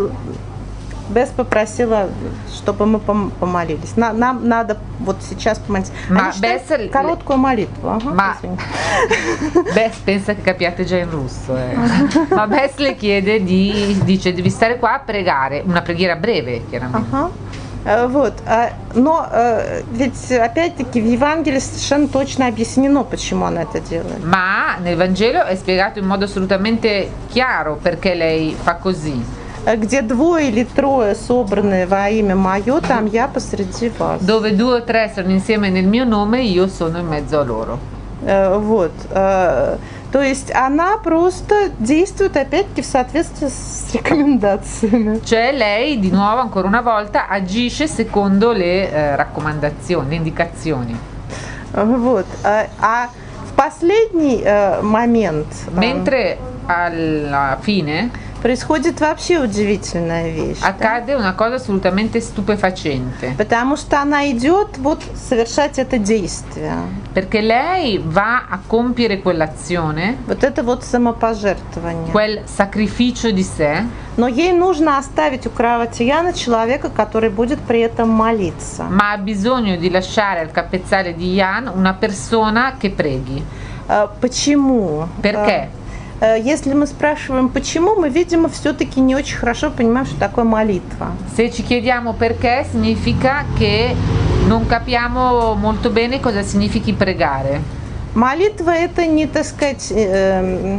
Бесс попросила, чтобы мы пом- помолились. На- нам надо вот сейчас помолиться. Ma Они читают Бесс- короткую молитву. Ага, Ma- извините. Bess pensa che capiate già in russo, eh. Ma Bess le chiede di, dice devi stare qua a pregare, una preghiera breve chiaramente. Ага. Э, Вот. А, Но э, ведь опять-таки в Евангелии совершенно точно объяснено, почему она это делает. Ma nel Vangelo è spiegato in modo assolutamente chiaro perché lei fa così. Э, Где двое или трое собраны во имя мое, там я посреди вас. Dove due o tre sono insieme nel mio nome, io sono in mezzo a loro. Э, Вот. Э, То есть она просто действует опять-таки в соответствии с рекомендациями. Cioè lei di nuovo ancora una volta agisce secondo le eh, raccomandazioni, le indicazioni. Э, Вот. А а в последний э, момент, э, Mentre alla fine, происходит вообще удивительная вещь. Accade Да? una cosa assolutamente stupefacente. Потому что она идет вот совершать это действие. Perché lei va a compiere quell'azione, Вот это вот самопожертвование. quel sacrificio di sé, Но ей нужно оставить у кровати Яна человека, который будет при этом молиться. ma ha bisogno di lasciare al capezzale di Jan una persona che preghi. А, Почему? Perché? А, а, Если мы спрашиваем почему, мы, видимо, все-таки не очень хорошо понимаем, что такое молитва. Se ci chiediamo perché, significa che non capiamo molto bene cosa significhi pregare. Молитва это не, так сказать, э,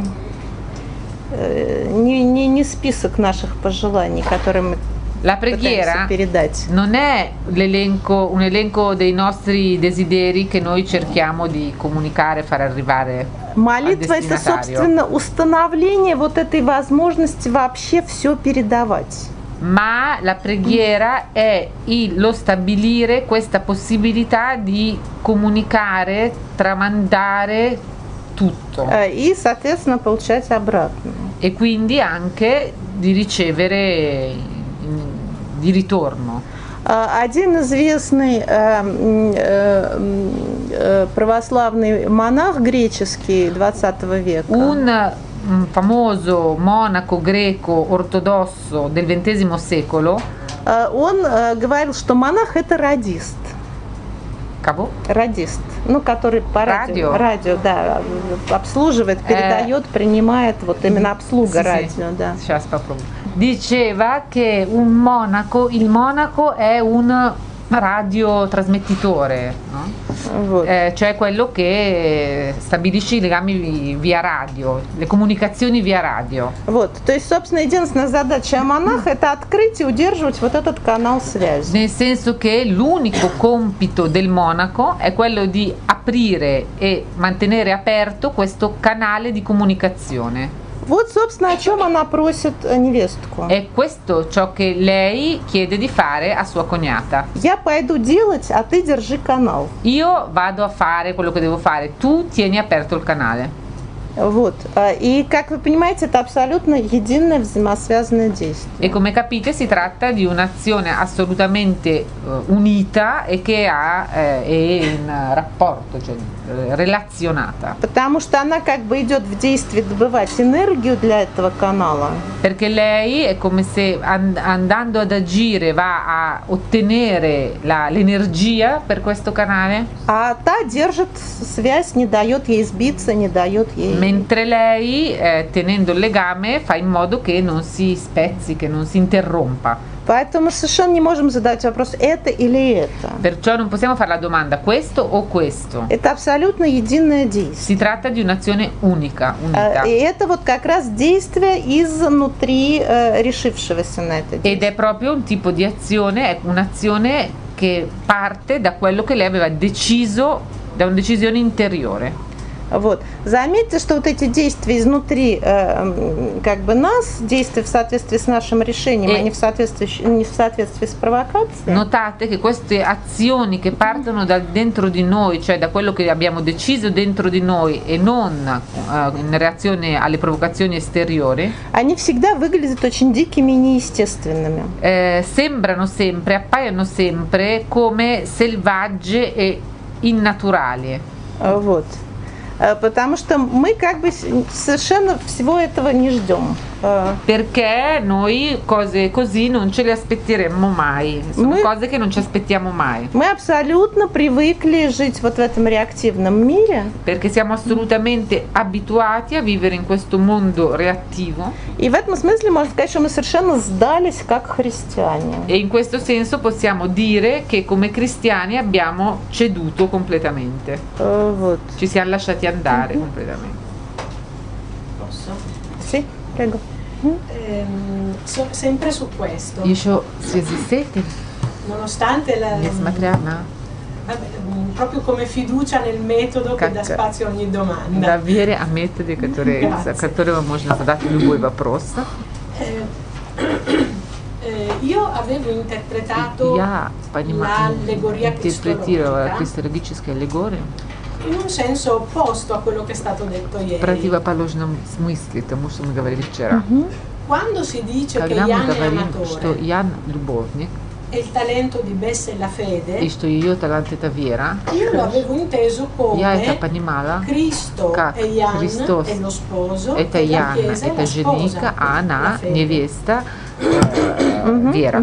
э, не, не, не список наших пожеланий, которые мы La пытаемся preghiera передать. non è l'elenco, un elenco dei nostri desideri che noi cerchiamo di comunicare, far arrivare al Молитва это, destinatario. собственно, установление вот этой возможности вообще все передавать. Ma la preghiera è il- lo stabilire questa possibilità di comunicare, tramandare tutto Э, И, соответственно, получать обратно. e quindi anche di ricevere in- di ritorno. А, Один известный э, м, э, м, э, православный монах греческий двадцатого века, Un mm, famoso monaco greco ortodosso del ventesimo secolo, э, он э, говорил, что монах это радист. Cavo? Радист, ну, который по радио, Радио. радио, да, обслуживает, передает, принимает, вот именно обслуга Sì, sì. радио, да. Сейчас попробую. Diceva che un monaco, il monaco è un radiotrasmettitore, no? Вот. Eh, cioè quello che stabilisce i legami vi- via radio, le comunicazioni via radio. Вот, то есть, собственно, единственная задача монаха это открыть и удерживать вот этот канал связи. Nel senso che l'unico compito del monaco è quello di aprire e mantenere aperto questo canale di comunicazione. Вот, собственно, о чем она просит э, невестку. È questo ciò che lei chiede di fare a sua cognata. Я пойду делать, а ты держи канал. Io vado a fare quello che devo fare, tu tieni aperto il canale. Вот. А, И, как вы понимаете, это абсолютно единое взаимосвязанное действие. E come capite si tratta di un'azione assolutamente eh, unita e che ha eh, è in rapporto, cioè eh, relazionata. Потому что она как бы идет в действие добывать энергию для этого канала. Perché lei è come se and- andando ad agire va a ottenere la- l'energia per questo canale, А та держит связь, не дает ей сбиться, не дает ей... mentre lei, eh, tenendo il legame, fa in modo che non si spezzi, che non si interrompa. Поэтому совершенно не можем задать вопрос, это или это. Perciò non possiamo fare la domanda questo o questo. Это абсолютно единое действие. Si tratta di un'azione unica, unita. А, И это вот как раз действие изнутри э, решившегося на это Ed действие. è proprio un tipo di azione, è un'azione che parte da quello che lei aveva deciso, da una decisione interiore. Вот. Заметьте, что вот эти действия изнутри э, м, как бы нас, действия в соответствии с нашим решением, И- а не в соответствии, не в соответствии с провокацией. Notate che queste azioni che partono da dentro di noi, cioè da quello che abbiamo deciso dentro di noi e non eh, in reazione alle provocazioni esteriori, Они всегда выглядят очень дикими и неестественными. eh, sembrano sempre, appaiono sempre come selvagge e innaturali. А, Вот. А, Потому что мы как бы с- совершенно всего этого не ждем. А, Perché noi cose così non ce le aspetteremmo mai, sono Мы- cose che non ci aspettiamo mai, Мы абсолютно привыкли жить вот в этом реактивном мире, perché siamo assolutamente abituati a vivere in questo mondo reattivo и в этом смысле можно сказать, что мы совершенно сдались как христиане. e in questo senso possiamo dire che come cristiani abbiamo ceduto completamente, А, Вот. ci siamo lasciati andare completamente. Posso? Sì, prego. Ehm, so- sempre su questo, Еще в связи с этим, nonostante la, несмотря на vabbè, mm, proprio come fiducia nel metodo che Как- dà spazio a ogni domanda. доверие о методе, который, Grazie. которого можно задать любой вопрос, Eh, eh, io avevo interpretato я понимаю, l'allegoria интерпретировала cristologica кристаллогическую аллегорию in un senso opposto a quello che è stato detto в ieri. противоположном смысле тому, что мы говорили вчера. quando si dice che Когда мы Ян è говорим, что amatore Ян любовник, e il talento di Bess è la fede, и что ее талант это вера, io lo avevo inteso я это come понимала, Cristo как è Ян, Христос è lo sposo, это e la Ян, Chiesa è это la жених, sposa, а la она fede. невеста, э, вера.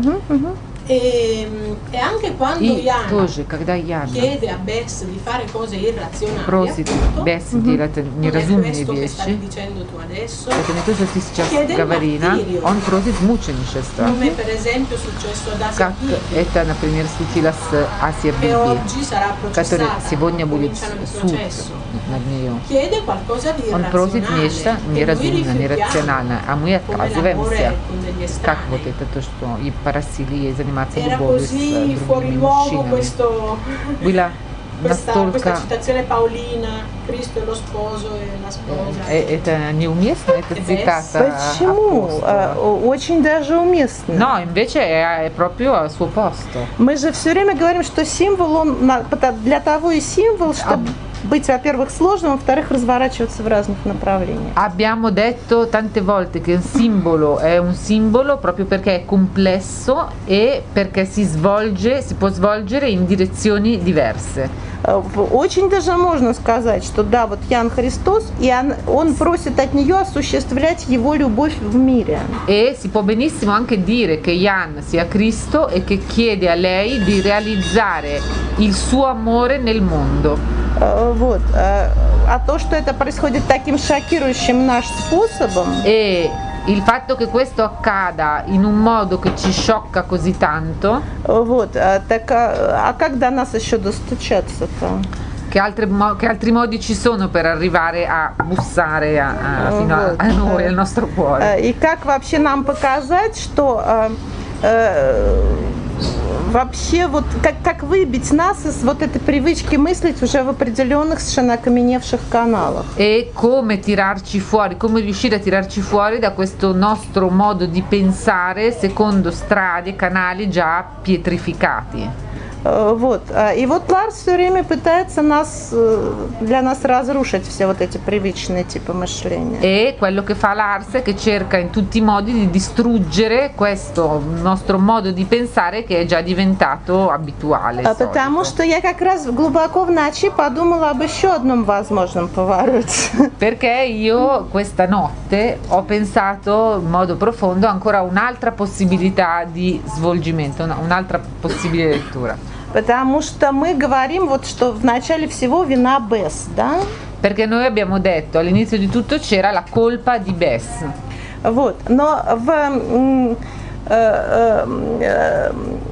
E, e anche quando И Ян тоже, когда Ян chiede a Bess di fare cose irrazionali, просит appunto, Бесс делать non è неразумные questo che stavi вещи, dicendo tu adesso, это не то, что ты сейчас Chiede говорила, martirio. он просит мученичества, come per esempio è successo ad Asia как Bibi, это, например, случилось с Асия che Биби, oggi sarà который processata, сегодня будет cominciano il суд processo. над нее. Chiede qualcosa di Он просит irrazionale нечто e noi неразумное, rifiutiamo, нерациональное, а мы come отказываемся. l'amore con degli Как estranei. вот это то, что и просили ей заниматься Era любовью с così э, fuori другими luogo мужчинами. questo, Было questa, questa настолько... citazione paolina, Cristo è lo sposo e la sposa. э, Это неуместно, это Бесс. цитата Почему? апостола. А, о- Очень даже уместно. No, invece è, è proprio al suo posto. Мы же все время говорим, что символ, он на- пота- для того и символ, чтобы быть, во-первых, сложным, во-вторых, разворачиваться в разных направлениях. Abbiamo detto tante volte che un simbolo è un simbolo proprio perché è complesso e perché si svolge, si può svolgere in direzioni diverse. Э, в- Очень даже можно сказать, что да, вот Ян Христос, и он, он просит от нее осуществлять его любовь в мире. E si può benissimo anche dire che Jan sia Cristo e che chiede a lei di realizzare il suo amore nel mondo. Э, Вот. э, А то, что это происходит таким шокирующим наш способом, E il fatto che questo accada in un modo che ci sciocca così tanto, э, вот, э, так, а, а как до нас еще достучаться-то? che, altre mo- che altri modi ci sono per arrivare a bussare a- a- fino a, a noi, al nostro cuore. Э, И как вообще нам показать, что э, э, вообще вот как, как выбить нас из вот этой привычки мыслить уже в определенных совершенно окаменевших каналах? E come tirarci fuori, come riuscire a tirarci fuori da questo nostro modo di pensare secondo strade, canali già pietrificati. Э, Вот. Э, И вот Ларс все время пытается нас, э, для нас разрушить все вот эти привычные типы мышления. E quello che fa Lars è che cerca in tutti i modi di distruggere questo nostro modo di pensare che è già diventato abituale. А Потому solito. что я как раз глубоко в ночи подумала об еще одном возможном повороте. Perché io questa notte ho pensato in modo profondo ancora a un'altra possibilità di svolgimento, una- un'altra possibile lettura. Потому что мы говорим, вот, что в начале всего вина Бесс, да? Perché noi abbiamo detto all'inizio di tutto c'era la colpa di Bess. Вот. Но в м, э, э, э,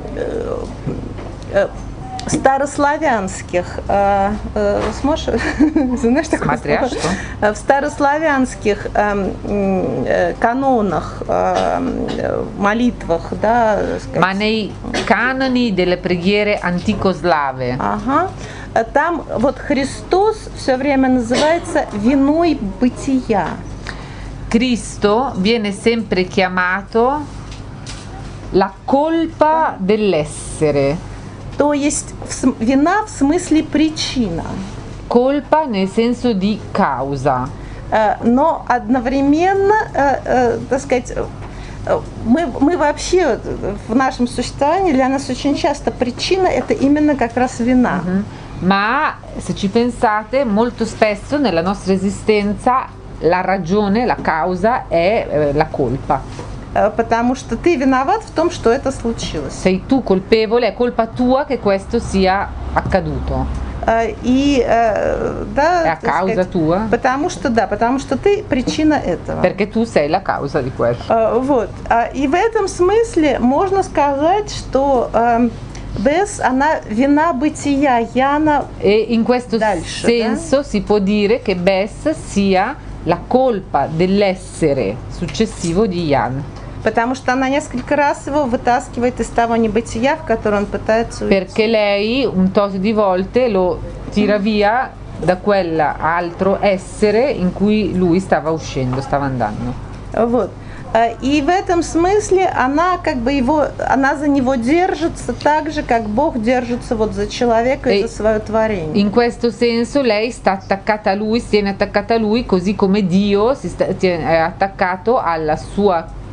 э, старославянских, э, э, сможешь, знаешь такое Смотря слово? что. В старославянских э, м, э, канонах, э, молитвах, да, сказать, Ma nei canoni delle preghiere antico-slave ага, там вот Христос все время называется виной бытия. Cristo viene sempre chiamato la colpa dell'essere. То есть в см- вина в смысле причина. Colpa nel senso di causa. Э, Но одновременно, э, э, так сказать, э, мы, мы вообще в нашем существовании, для нас очень часто причина это именно как раз вина. Ma se ci pensate, molto spesso nella nostra esistenza la ragione, la causa è eh, la colpa. Э, Потому что ты виноват в том, что это случилось. Sei tu colpevole, è colpa tua che questo sia accaduto. Э, И э, да, È a так causa сказать, tua, потому что да, потому что ты причина этого. perché tu sei la causa di quello. Э, Вот. А, И в этом смысле можно сказать, что эм, Бесс, она вина бытия Яна. E in questo Дальше, senso si può dire che Bess sia la colpa dell'essere successivo di Jan, Потому что она несколько раз его вытаскивает из того небытия, в которое он пытается уйти. perché lei un tot di volte lo tira via da quell'altro essere in cui lui stava uscendo, stava andando. Вот. Э, И в этом смысле она как бы его, она за него держится так же, как Бог держится вот за человека и И- за свое творение. In questo senso lei sta attaccata a lui, si tiene attaccata a lui, così come Dio si sta, tiene- è attaccato alla sua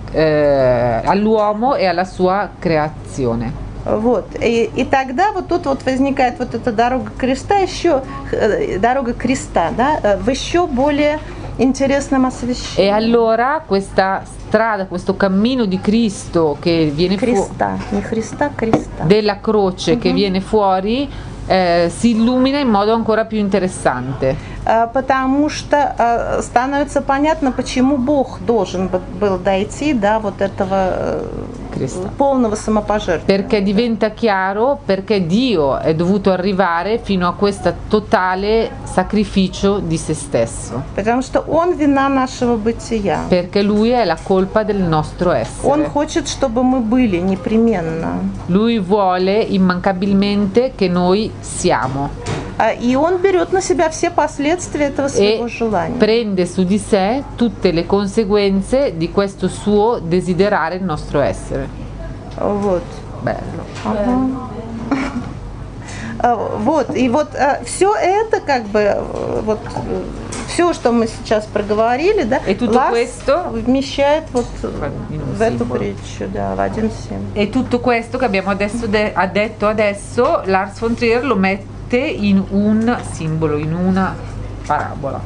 eh, all'uomo e alla sua creazione. Вот. И, и тогда вот тут вот возникает вот эта дорога креста, еще э, дорога креста, да, э, в еще более интересном освещении. E allora questa strada, questo cammino di Cristo che viene fuori, Креста, не Христа, креста. della croce che viene fuori, eh, si illumina in modo ancora più interessante. Э, Потому что э, становится понятно, почему Бог должен б- был дойти до вот этого э, Креста. полного самопожертвования. Perché diventa chiaro perché Dio è dovuto arrivare fino a questo totale sacrificio di se stesso. Потому что Он вина нашего бытия. Perché Lui è la colpa del nostro Он essere. хочет, чтобы мы были непременно. Lui vuole immancabilmente che noi siamo А, И Он берет на себя все последствия этого своего e желания. prende su di sé tutte le conseguenze di questo suo desiderare il nostro essere. Вот. Bello. Ага. А, Вот, и вот все это, как бы, вот все, что мы сейчас проговорили, да, E tutto Лас questo вмещает вот in un в эту simbolo. притчу, да, в один семь. E tutto questo che abbiamo adesso de- ha detto adesso, Lars von Trier lo mette in un simbolo, in una parabola.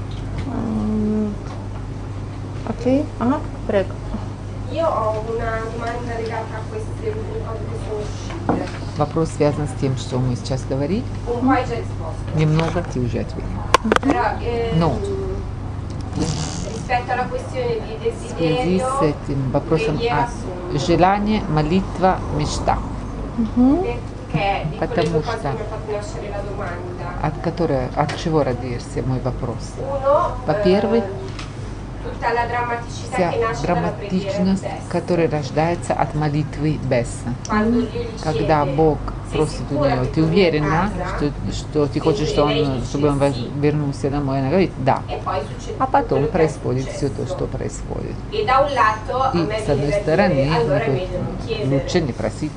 Ok? Ага, prego. Io ho una domanda legata a queste ultime cose che sono uscite. Вопрос связан с тем, что мы сейчас говорили. Un po' hai già risposto. Немного ты уже ответил. Però ehm, No. rispetto alla questione di В связи desiderio, с этим вопросом preghiera, о sogno, желание, молитва, мечта, perché di quelle Потому due cose что- che mi ha fatto nascere la domanda. от которой, от чего родился мой вопрос. Uno, Во-первых, eh, tutta la drammaticità Вся che nasce dalla preghiera драматичность, stessa. которая рождается от молитвы Бесса. Quando Dio gli Когда chiede, Бог sei просит у sicura нее, che ты tu уверена, vieni a casa? что, что ты хочешь, что он, чтобы он воз- вернулся домой? Она говорит, да. E poi succede А tutto потом quello che è происходит все successo. то, что происходит. E da un lato a И me с одной viene da стороны, dire, allora è он meglio non говорит, chiedere. лучше не просить.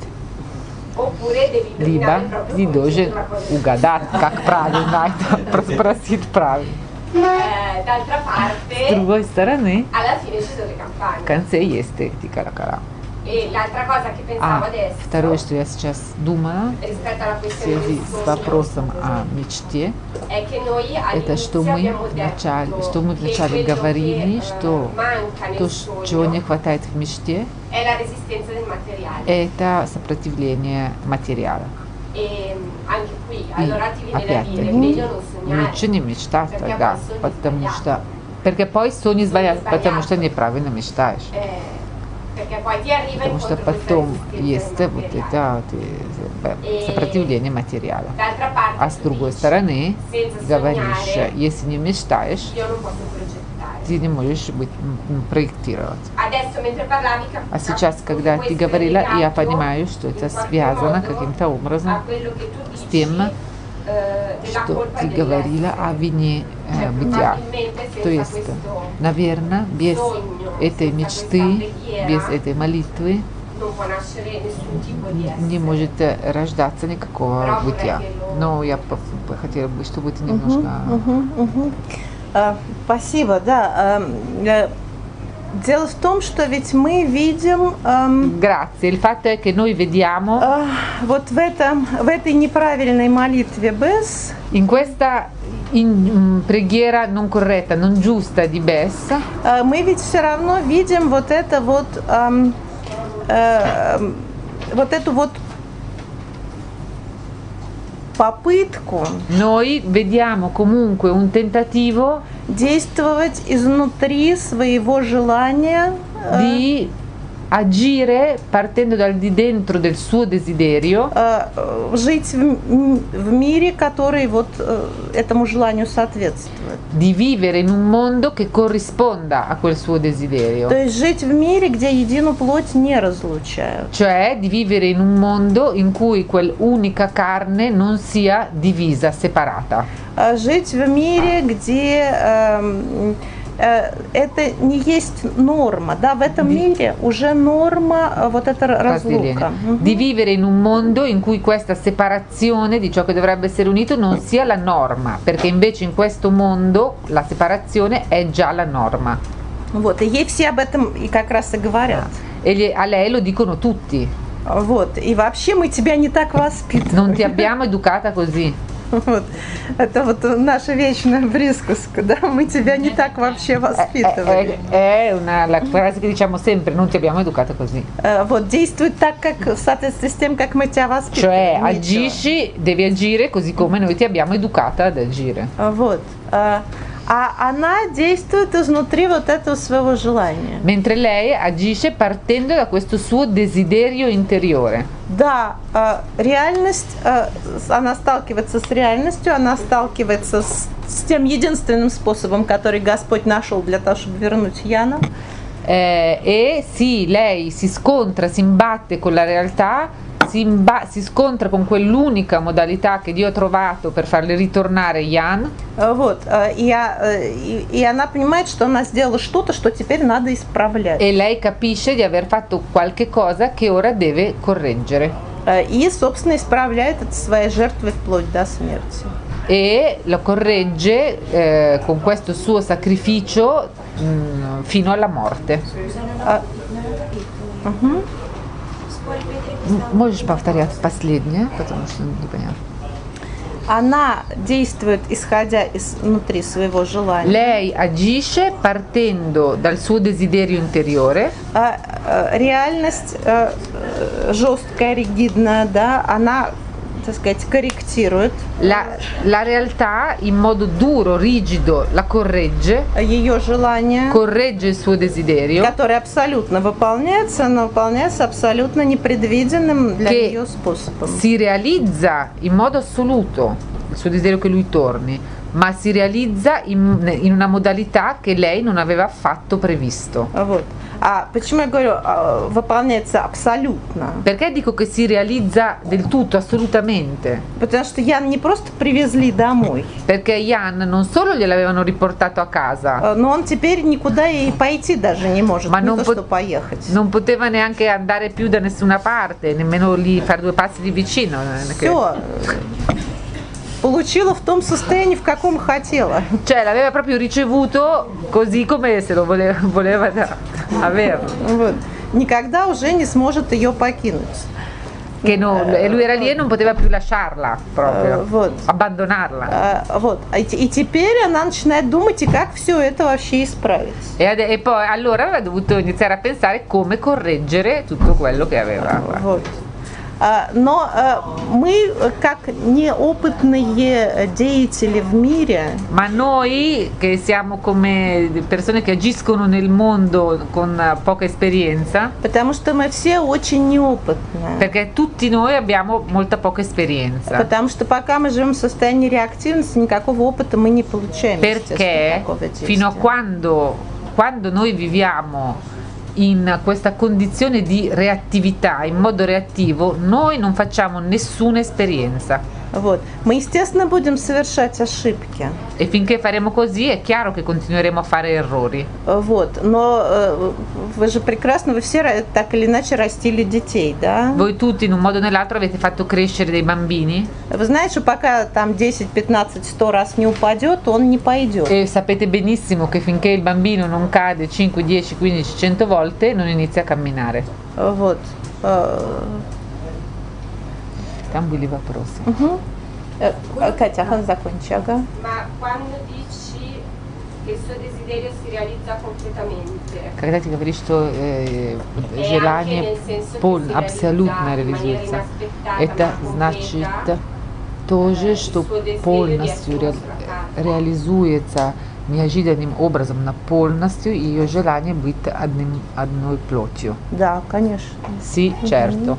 Oppure devi Либо indovinare proprio ты come должен chiedere la cosa. угадать, как правильно это спросить правильно. Eh, D'altra С parte, другой стороны, alla fine ci sono le в campagne. конце есть эти каракара. E l'altra cosa che pensavo А adesso, второе, что я сейчас думала, rispetto alla в questione связи del с sogno, вопросом о мечте, è che noi это что all'inizio мы abbiamo вначале, detto что мы che вначале quello говорили, che, что eh, manca nel то, sogno чего не хватает в мечте, è la resistenza del materiale. это сопротивление материала. E anche qui, И allora ti viene da dire, опять-таки, meglio non sognare. лучше не мечтать Perché тогда, poi sogni потому sbagliati. что Perché poi sogni sbagliati, sbagliati. потому что неправильно мечтаешь. Eh, perché poi ti arriva Потому что incontro questa потом resistenza есть del вот materiale. это вот, э, И- сопротивление материала. D'altra parte, А с tu другой dici, стороны, senza говоришь, sognare, если не мечтаешь, io non posso progettare. ты не можешь быть, м, проектировать. Adesso mentre parlavi capivo А сейчас, когда ты говорила, я понимаю, что это связано каким-то образом a quello che tu с dici, тем, eh, della что colpa ты dell'essere. говорила о вине э, Cioè, бытия. probabilmente То senza есть, questo наверное, без sogno, этой senza мечты, questa preghiera, без этой молитвы non può nascere nessun tipo di essere. не может э, рождаться никакого Però vorrei бытия. che lo- Но я по- по- хотела бы, чтобы ты немножко... Мгм, мгм. А, Спасибо, да. а, э, Дело в том, что ведь мы видим эм, Grazie, il fatto è che noi vediamo а, вот в, этом, в этой неправильной молитве Бес in questa in- mm, preghiera non corretta, non giusta di Bess, а, мы ведь все равно видим вот это вот эм, э, вот эту вот попытку noi vediamo comunque un tentativo действовать изнутри своего желания э, di agire partendo dal di dentro del suo desiderio, э, жить в, м- в мире, который вот э, этому желанию соответствует. di vivere in un mondo che corrisponda a quel suo desiderio, То есть жить в мире, где единую плоть не разлучают. cioè di vivere in un mondo in cui quell'unica carne non sia divisa, separata. А жить в мире, где эм, э, это не есть норма, да, в этом мире уже норма э, вот эта разлука. Мгм. Di vivere in un mondo in cui questa separazione di ciò che dovrebbe essere unito non sia la norma, perché invece in questo mondo la separazione è già la norma. Вот, и ей все об этом и как раз и говорят. E gli- a lei lo dicono tutti. Вот, и вообще мы тебя не так воспитывали. Non ti abbiamo educata così. Вот. Это вот наша вечная присказка, да? Мы тебя не так вообще È, воспитывали. è- è una, la frase che diciamo sempre, non ti abbiamo educata così. Э, Вот, действуй так, как в соответствии с тем, как мы тебя воспитывали. Cioè Ничего. agisci, devi agire così come noi ti abbiamo educata ad agire. Вот. э, А она действует изнутри вот этого своего желания. Mentre lei agisce partendo da questo suo desiderio interiore. Да, э, реальность, э, с- она сталкивается с реальностью, она сталкивается с, с тем единственным способом, который Господь нашел для того, чтобы вернуть Яна. Eh, e sì, lei si scontra, si imbatte con la realtà, si, imba- si scontra con quell'unica modalità che Dio ha trovato per farle ritornare Jan. Э, Вот, э, и, я, э, и, и она понимает, что она сделала что-то, что теперь надо исправлять. E lei capisce di aver fatto qualche cosa che ora deve correggere. Э, И, собственно, исправляет это своей жертвой вплоть до смерти. E lo corregge eh, con questo suo sacrificio mh, fino alla morte. А, мгм. М- Можешь повторять последнее, потому что не понятно. Она действует, исходя из внутри своего желания. Lei agisce partendo dal suo desiderio interiore. А, э, Реальность э, э, жесткая, ригидная, да, она, так сказать, корректирует La, la realtà in modo duro, rigido la corregge, ее желание, corregge il suo desiderio, которое абсолютно выполняется, но выполняется абсолютно непредвиденным для Che нее способом. si realizza in modo assoluto il suo desiderio che lui torni, ma si realizza in, in una modalità che lei non aveva affatto previsto. Вот. А почему я говорю, а, выполняется абсолютно? Perché dico che si realizza del tutto, assolutamente? Потому что Ян не просто привезли домой, Perché Jan non solo gliel'avevano riportato a casa, э, но он теперь никуда и пойти даже не может, Ma не non то pot- что поехать. non poteva neanche andare più da nessuna parte, nemmeno lì fare due passi di vicino. non è che- Все. Получила в том состоянии, в каком хотела. Cioè l'aveva proprio ricevuto così come se lo voleva, voleva da- averlo. Вот. Никогда уже не сможет ее покинуть. Che non- e lui era lì e non poteva più lasciarla proprio, Э, Вот. abbandonarla. А, Вот. А И и теперь она начинает думать, и как все это вообще исправить. E, ade- e poi allora aveva dovuto iniziare a pensare come correggere tutto quello che aveva. Вот. А, Но а, мы, как неопытные деятели в мире, Ma noi che siamo come persone che agiscono nel mondo con eh, poca esperienza, потому что мы все очень неопытные. perché tutti noi abbiamo molta poca esperienza, Потому что пока мы живем в состоянии реактивности, никакого опыта мы не получаем. естественно, perché такого действия. fino a quando, quando noi viviamo in questa condizione di reattività, in modo reattivo, noi non facciamo nessuna esperienza. Вот. Мы, естественно, будем совершать ошибки. E finché faremo così è chiaro che continueremo a fare errori. Вот. Но э, вы же прекрасно, вы все ра- так или иначе растили детей, да? Voi tutti in un modo o nell'altro avete fatto crescere dei bambini Вы знаете, что пока там десять, пятнадцать, сто раз не упадет, он не пойдет. e sapete benissimo che finché il bambino non cade cinque, dieci, quindici, cento volte non inizia a camminare. Вот. Э, Там были вопросы. мгм. Э, э, Катя, ага, закончи, ага. Ma quando dici che il suo desiderio si realizza completamente, Когда ты говоришь, что э, желание полно, абсолютно реализуется, это значит тоже, что полностью ре- реализуется неожиданным образом на полностью ее желание быть одним, одной плотью. Да, конечно. Sì, certo.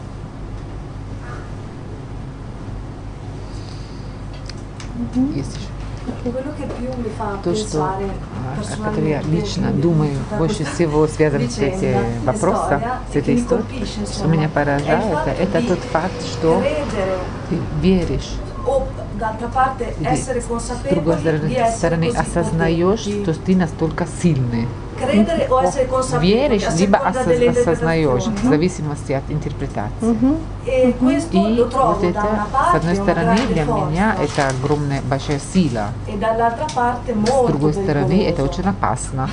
Есть еще. Quello che più mi fa То, что pensare а, который я personalmente лично di думаю tutta больше questa всего связан с vicenda этим e вопросом, storia, с e che этой mi историей, colpisce, что insomma, меня è il поражает, fatto это di тот факт, что credere ты веришь, o d'altra parte и essere с другой consapevoli di стороны, essere стороны così осознаешь, potenti. что ты настолько сильный. credere o essere consapevoli Веришь, a либо seconda delle осознаешь, в interpretazioni. зависимости от интерпретации. E questo И lo вот trovo da это, una с parte одной una стороны, grande для меня forza это огромная большая сила, e dall'altra parte с molto другой стороны, это pericoloso. очень опасно.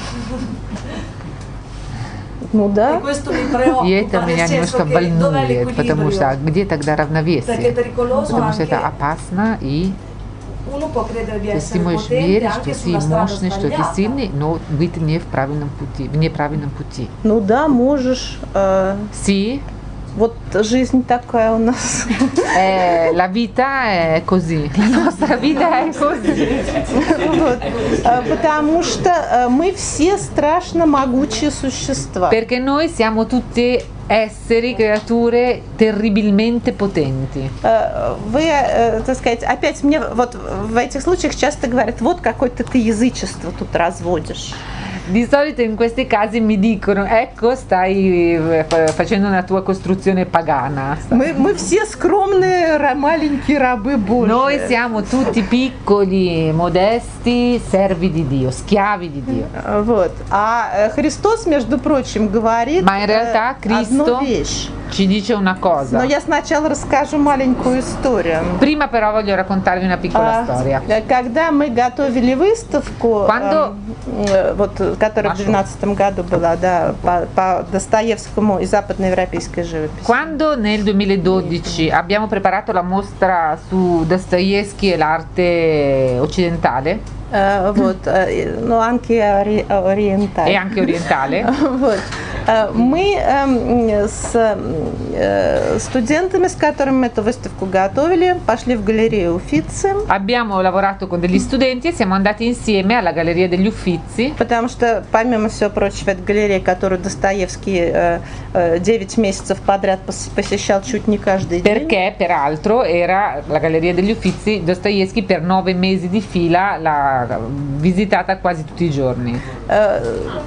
Ну E да. questo mi preoccupa, И это nel меня senso немножко che dov'è волнует, потому что l'equilibrio? где тогда Perché è равновесие? pericoloso Потому что это anche, опасно, и uno può credere di то есть ты essere можешь potente верить, anche что ты sulla strada мощный, что ты sbagliata. сильный, но быть не в правильном пути, в неправильном пути. Ну да, можешь. э, Sì, Вот жизнь такая у нас. eh, la vita è così, la nostra vita è così. Вот. Э, Потому что э, мы все страшно могучие существа. Perché noi siamo tutti esseri, creature terribilmente potenti. Э, Вы, э, так сказать, опять мне вот в этих случаях часто говорят, вот какое-то ты язычество тут разводишь. Di solito in questi casi mi dicono, ecco, stai eh, fa- facendo una tua costruzione pagana. Мы, мы все скромные ра- маленькие рабы Божьи. Noi siamo tutti piccoli, modesti, servi di Dio, schiavi di Dio. Э, Вот. А э, Христос, между прочим, говорит Ma in realtà э, Cristo одну вещь. ci dice una cosa. Но я сначала расскажу маленькую историю. Prima però voglio raccontarvi una piccola А, storia. э, Когда мы готовили выставку, Quando- э, вот, которая в Нашу. двенадцатом году была, да, по, по Достоевскому и западноевропейской живописи. Quando nel duemiladodici abbiamo preparato la mostra su Dostoevsky e l'arte occidentale Э, Вот, э, ну, anche ори- ориенталь. e anche orientale, Вот. Э, Мы эм, с э, студентами, с которыми мы эту выставку готовили, пошли в галерею Уффици, abbiamo lavorato con degli studenti e siamo andati insieme alla Galleria degli Uffizi, потому что, помимо всего прочего, это галерея, которую Достоевский э, э, девять месяцев подряд пос- посещал чуть не каждый день. perché peraltro era la Galleria degli Uffizi, Dostoevsky per nove mesi di fila l'ha visitata quasi tutti i giorni. Э,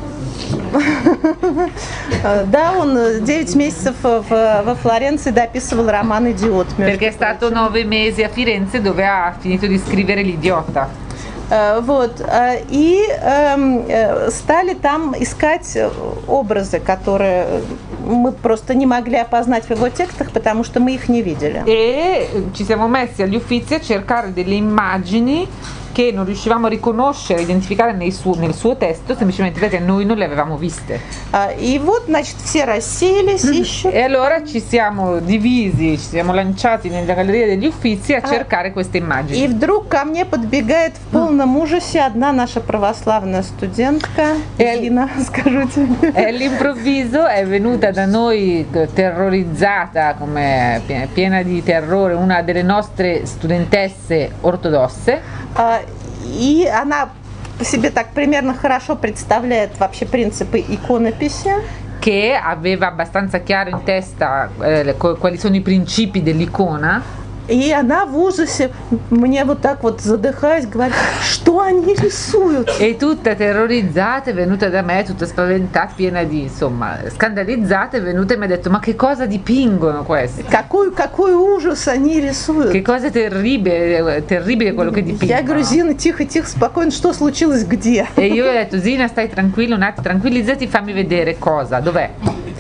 э, Да, он девять месяцев в- во Флоренции дописывал роман «Идиот». между Perché è stato прочим. nove mesi a Firenze dove ha finito di scrivere L'idiota. Э, Вот. э, И эм, э, стали там искать э, образы, которые мы просто не могли опознать в его текстах, потому что мы их не видели. E ci siamo messi agli Uffizi a cercare delle immagini che non riuscivamo a riconoscere, a identificare nel suo, nel suo testo, semplicemente perché noi non le avevamo viste. А, И вот, значит, все рассеялись, ищут. E allora ci siamo divisi, ci siamo lanciati nella Galleria degli Uffizi a cercare queste И immagini. вдруг ко мне подбегает в полном ужасе одна наша православная студентка, Эль- Зина, скажу тебе. E all'improvviso è venuta da noi terrorizzata, come pie- piena di terrore, una delle nostre studentesse ortodosse, А, И она по себе так примерно хорошо представляет вообще принципы иконописи. che aveva abbastanza chiaro in testa eh, co- quali sono i principi dell'icona. И она в ужасе мне вот так вот задыхаясь говорит, что они рисуют. E tutta terrorizzata è venuta da me, tutta spaventata, piena di, insomma, scandalizzata, è venuta e mi ha detto: ma che cosa dipingono questi? Какой, какой ужас они рисуют. Che cosa terribile, terribile quello che Я говорю, dipingono. Зина, тихо, тихо, спокойно, что случилось, где? E io ho detto: Zina, stai tranquilla, un attimo, tranquillizzati, fammi vedere cosa, dov'è?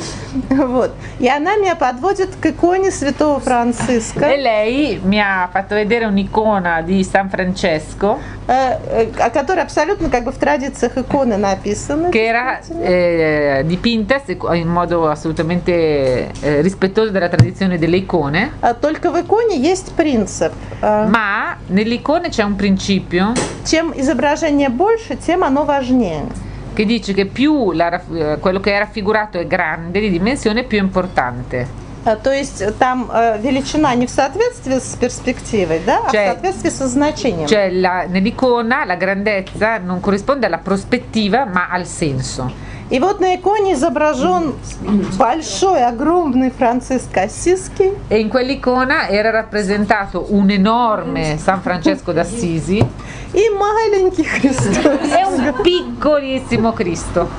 Вот. И она меня подводит к иконе святого Франциска, E lei mi ha fatto vedere un'icona di San Francesco э, э, о которой абсолютно как бы в традициях иконы написаны. che era eh, dipinta seco- in modo assolutamente eh, rispettoso della tradizione delle icone, А Только в иконе есть принцип. Э, ma nell'icona c'è un principio Чем изображение больше, тем оно важнее. che dice che più la raff- eh, quello che è raffigurato è grande di dimensione, più è importante. Э, То есть там э, величина не в соответствии с перспективой, да, а в Cioè- соответствии со значением. Cioè la- nell'icona la grandezza non corrisponde alla prospettiva ma al senso. И вот на иконе изображен большой, огромный Франциск Ассизский, E in quell'icona era rappresentato un enorme San Francesco d'Assisi и маленький Христос. e un piccolissimo Cristo.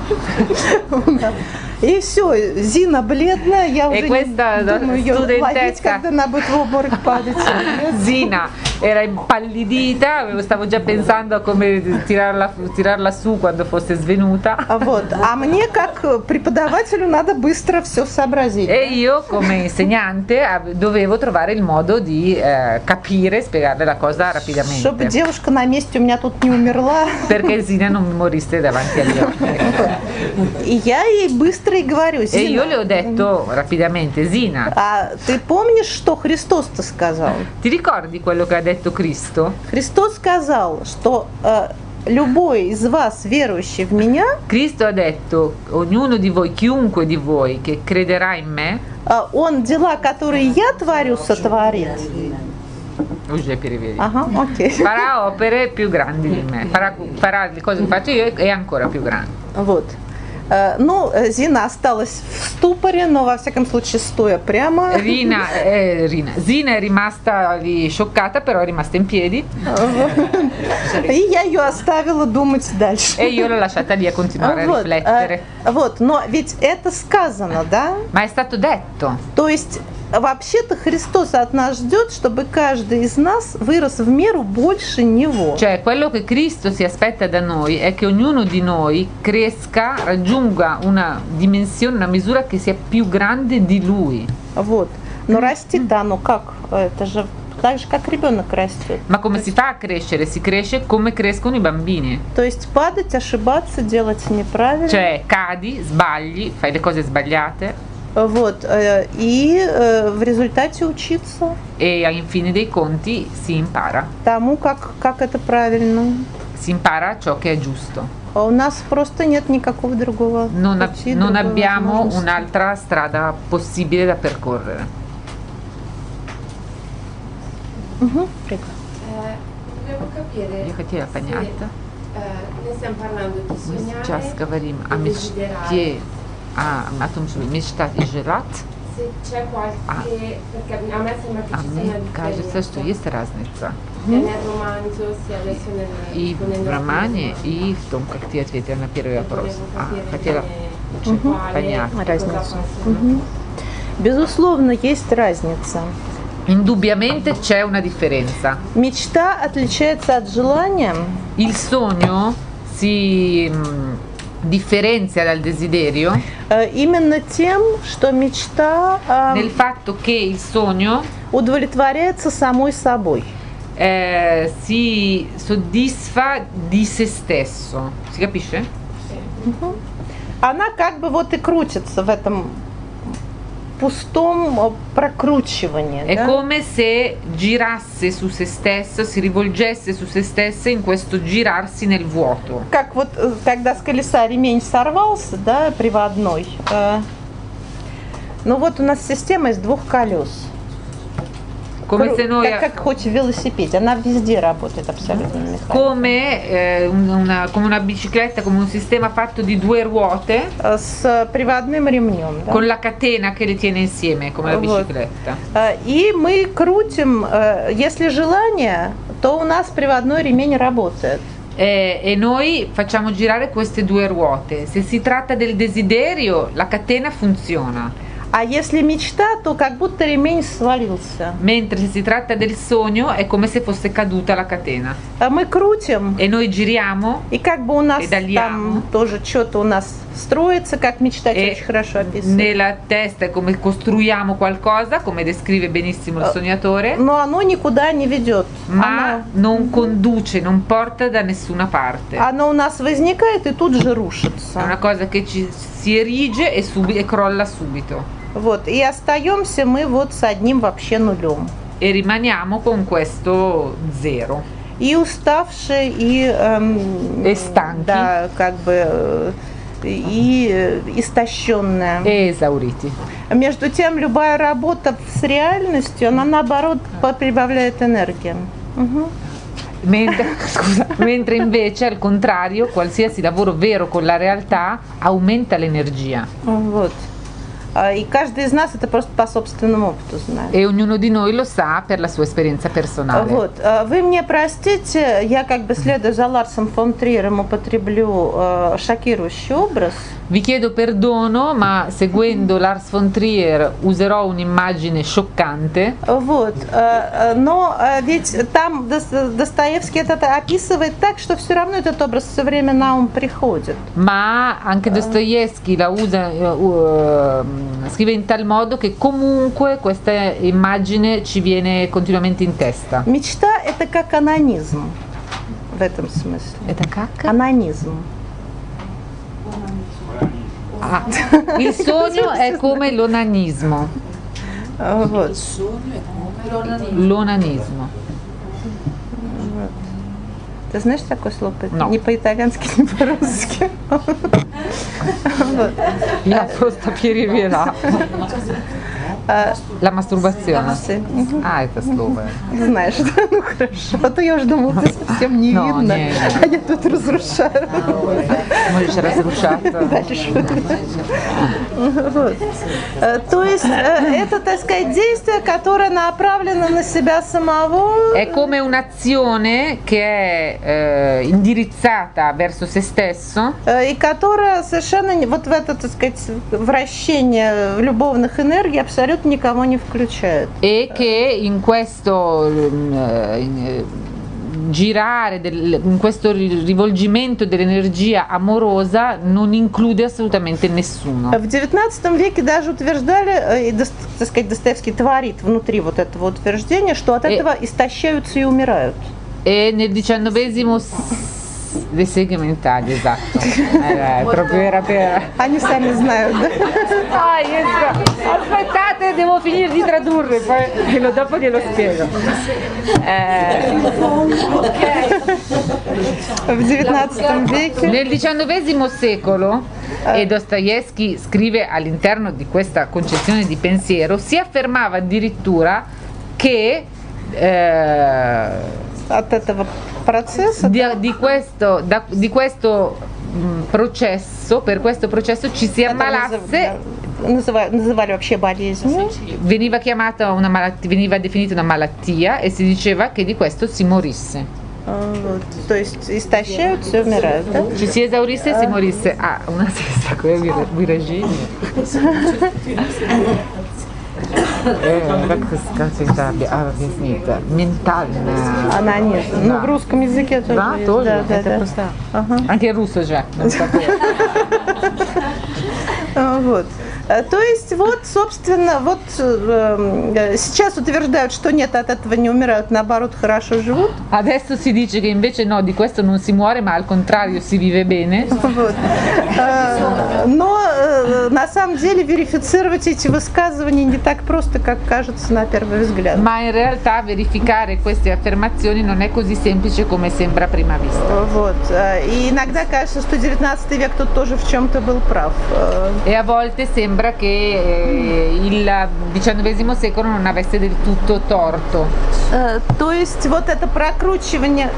И все, Зина бледная, я E уже questa не думаю ее ловить, studentesca когда она будет в обморок падать. Zina era impallidita, stavo già pensando a come tirarla, tirarla su quando fosse svenuta. Вот. А мне, как преподавателю, надо быстро все сообразить. E io come insegnante av- dovevo trovare il modo di eh, capire e spiegarle la cosa Чтобы rapidamente, девушка на месте у меня тут не умерла. perché Zina non mi morisse davanti agli occhi. И я ей быстро и говорю: E io le Зина, ho detto rapidamente: Zina, а ты помнишь, что Христос-то сказал? ti ricordi quello che ha detto Cristo? Христос сказал, что э, любой из вас, верующий в меня, Cristo ha detto: ognuno di voi, chiunque di voi che crederà in me, э, он дела, которые я творю, сотворит. Уже перевedi. Ага, окей. Farà opere più grandi di me, farà, farà le cose che faccio io e ancora più grandi. Вот. Э, Ну, э, Зина осталась в ступоре, но во всяком случае стоя прямо. Rina, eh, Rina, Zina è rimasta lì scioccata, però è rimasta in piedi И я ее оставила думать дальше. e io l'ho lasciata lì a continuare a Вот, riflettere. э, вот, но ведь это сказано, да? Ma è stato detto. То есть вообще-то Христос от нас ждет, чтобы каждый из нас вырос в меру больше Него. Cioè, quello che Cristo si aspetta da noi è che ognuno di noi cresca, raggiunga una dimensione, una misura che sia più grande di Lui. Вот. Но расти-то оно как? Это же так же, как ребенок растет. Ma come si fa a crescere? Si cresce come crescono i bambini. То есть падать, ошибаться, делать неправильно. Cioè, cadi, sbagli, fai le cose sbagliate Вот. э, И э, в результате учиться e in fine dei conti si impara. тому, как, как это правильно. Si impara ciò che è giusto. А у нас просто нет никакого другого Non, ab- пути, non другой abbiamo возможности. un'altra strada possibile da percorrere. Мгм, prego. Eh, volevo capire Я хотела se, понять. eh, ne stiamo parlando di Мы сейчас sognare говорим e о desiderare. мечте, о, о том, чтобы мечтать и желать. Se c'è qualche, perché a me sembra che А ci sia мне una кажется, что differenza есть разница sia nel romanzo sia adesso nel и в романе, и в том, как ты ответила на первый вопрос. А, хотела понять. Разницу. Мгм. Безусловно, есть разница. Indubbiamente c'è una differenza. Мечта отличается от желания Il sogno si mh, differenzia dal desiderio э, именно тем, что мечта э, nel fatto che il sogno удовлетворяется самой собой. eh, si soddisfa di se stesso. Si capisce? Она как бы вот и крутится в этом пустом э, прокручивании. È да? come se girasse su se stesso, si rivolgesse su se stessa in questo girarsi nel vuoto. Как вот э, когда с колеса ремень сорвался, да, приводной. э, Ну вот у нас система из двух колес. Come Кру- se noi как, как хоть в велосипеде, она везде работает абсолютно механически. come, eh, un- una, come una bicicletta, come un sistema fatto di due ruote Э, С приводным ремнем. Да? con la catena che le tiene insieme come la Вот. bicicletta. Э, И мы крутим, э, если желание, то у нас приводной ремень работает. Eh, e noi facciamo girare queste due ruote. Se si tratta del desiderio, la catena funziona. А если мечта, то как будто ремень свалился. Mentre se si tratta del sogno è come se fosse caduta la catena. А мы крутим, E noi giriamo и как бы у нас Педальямо. там тоже что-то у нас строится, как мечтать e очень хорошо описано. nella testa è come costruiamo qualcosa, come descrive benissimo il sognatore, Но оно никуда не ведет. ma non conduce, non porta da nessuna parte. Оно, оно у нас возникает и тут же È рушится. una cosa che ci si erige e, subi- e crolla subito. Вот. И остаемся мы вот с одним вообще нулем. E rimaniamo con questo zero. И уставшие, и, эм, И станки. да, как бы э, и э, истощенная. E esauriti. Между тем, любая работа с реальностью, она наоборот по- прибавляет энергии. Мгм. Mentre, scusa, mentre invece al contrario qualsiasi lavoro vero con la realtà aumenta l'energia. Вот. И каждый из нас это просто по собственному опыту знает. E ognuno di noi lo sa per la sua esperienza personale. Вот. Вы мне простите, я как бы следуя за Ларсом фон Триером употреблю шокирующий образ. Vi chiedo perdono, ma seguendo Lars von Trier userò un'immagine scioccante. Вот. Но ведь там Достоевский это описывает так, что все равно этот образ все время на ум приходит. Ma anche Dostoevsky la usa, uh, scrive in tal modo che comunque questa immagine ci viene continuamente in testa. Mечта это как анонизм в этом смысле. Это как? Анонизм. Ah, il sogno è come l'onanismo. Вот. L'onanismo. Ты знаешь такое слово? No. Ни по-итальянски, ни по-русски. Я просто перевела. La masturbazione. А, это слово. Знаешь, да? Ну хорошо. А то я уже думала, ты совсем не No, видно. не, не. А я тут разрушаю. Можешь разрушать. Дальше. Вот. То есть это, так сказать, действие, которое направлено на себя самого. È come un'azione che è eh, indirizzata verso se stesso. И которое совершенно не- вот в это, так сказать, вращение любовных энергий абсолютно никого не включает. E che in questo eh, in- girare, del, in questo ri- rivolgimento dell'energia amorosa non include assolutamente nessuno. В девятнадцатом веке даже утверждали, и, Дос- так сказать, Достоевский творит внутри вот этого утверждения, что от Э. этого истощаются и умирают. E nel diciannovesimo s- dei segmentali, esatto. Eh, proprio era per... Они сами знают, да? Ah, io- aspettate, devo finire di tradurre, poi glielo- dopo glielo spiego. Eh, В девятнадцатом веке. nel diciannovesimo secolo, e Dostoevsky scrive all'interno di questa concezione di pensiero, si affermava addirittura che eh, От этого процесса di, di questo, da- di questo mh, processo, per questo processo ci si это ammalasse, называли, называли вообще болезнью. veniva chiamata una malattia, veniva definita una malattia e si diceva che di questo si morisse. Вот. То есть истощаются и умирают, да? Ci si esaurisse e si morisse. Ah, una stessa cosa, viragine. Eh, как сказать, объяснить, ментальная. Анонизм. Ну, Да. в русском языке тоже Да, есть. тоже. Да, да, Это да. просто. Ага. Anche il russo già. non sapevo. А, Вот. А, То есть, вот, собственно, вот э, сейчас утверждают, что нет, от этого не умирают, наоборот, хорошо живут. Adesso si dice che invece no, di questo non si muore, ma al contrario si vive bene. Вот. Э, Но э, на самом деле верифицировать эти высказывания не так просто, как кажется на первый взгляд. Ma in realtà verificare queste affermazioni non è così semplice come sembra a prima vista. Вот. Э, И иногда кажется, что девятнадцатый век тут тоже в чем-то был прав. Э, E a volte sembra che eh, il diciannovesimo secolo non avesse del tutto torto. э, То есть вот это прокручивание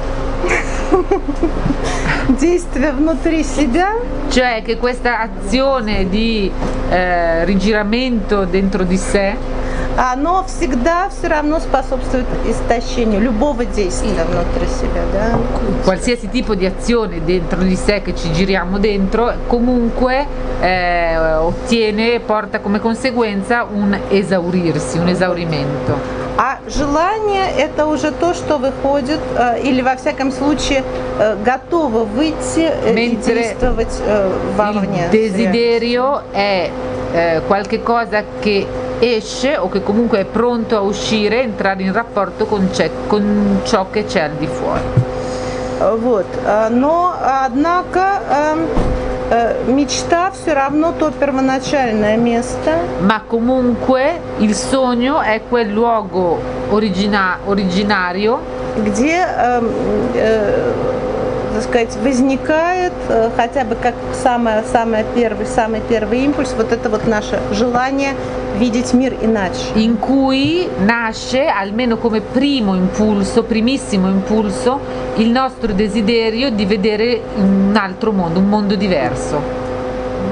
действия внутри себя, Cioè che questa azione di eh, rigiramento dentro di sé оно всегда все равно способствует истощению любого действия внутри себя, да? qualsiasi tipo di azione dentro di sé che ci giriamo dentro comunque eh, ottiene, porta come conseguenza un esaurirsi, un esaurimento. А желание это уже то, что выходит, э, или во всяком случае э, готово выйти э, и Mentre действовать э, вовне. Il desiderio è eh, qualche cosa che esce o che comunque è pronto a uscire, entrare in rapporto con, c'è- con ciò che c'è al di fuori. Вот. Э, Но, однако, эм, э, мечта все равно то первоначальное место, Ma comunque il sogno è quel luogo origina- originario где, эм, э, так сказать, возникает э, хотя бы как самое, самое первый, самый первый импульс, вот это вот наше желание видеть мир иначе. in cui nasce, almeno come primo impulso, primissimo impulso, il nostro desiderio di vedere un altro mondo, un mondo diverso.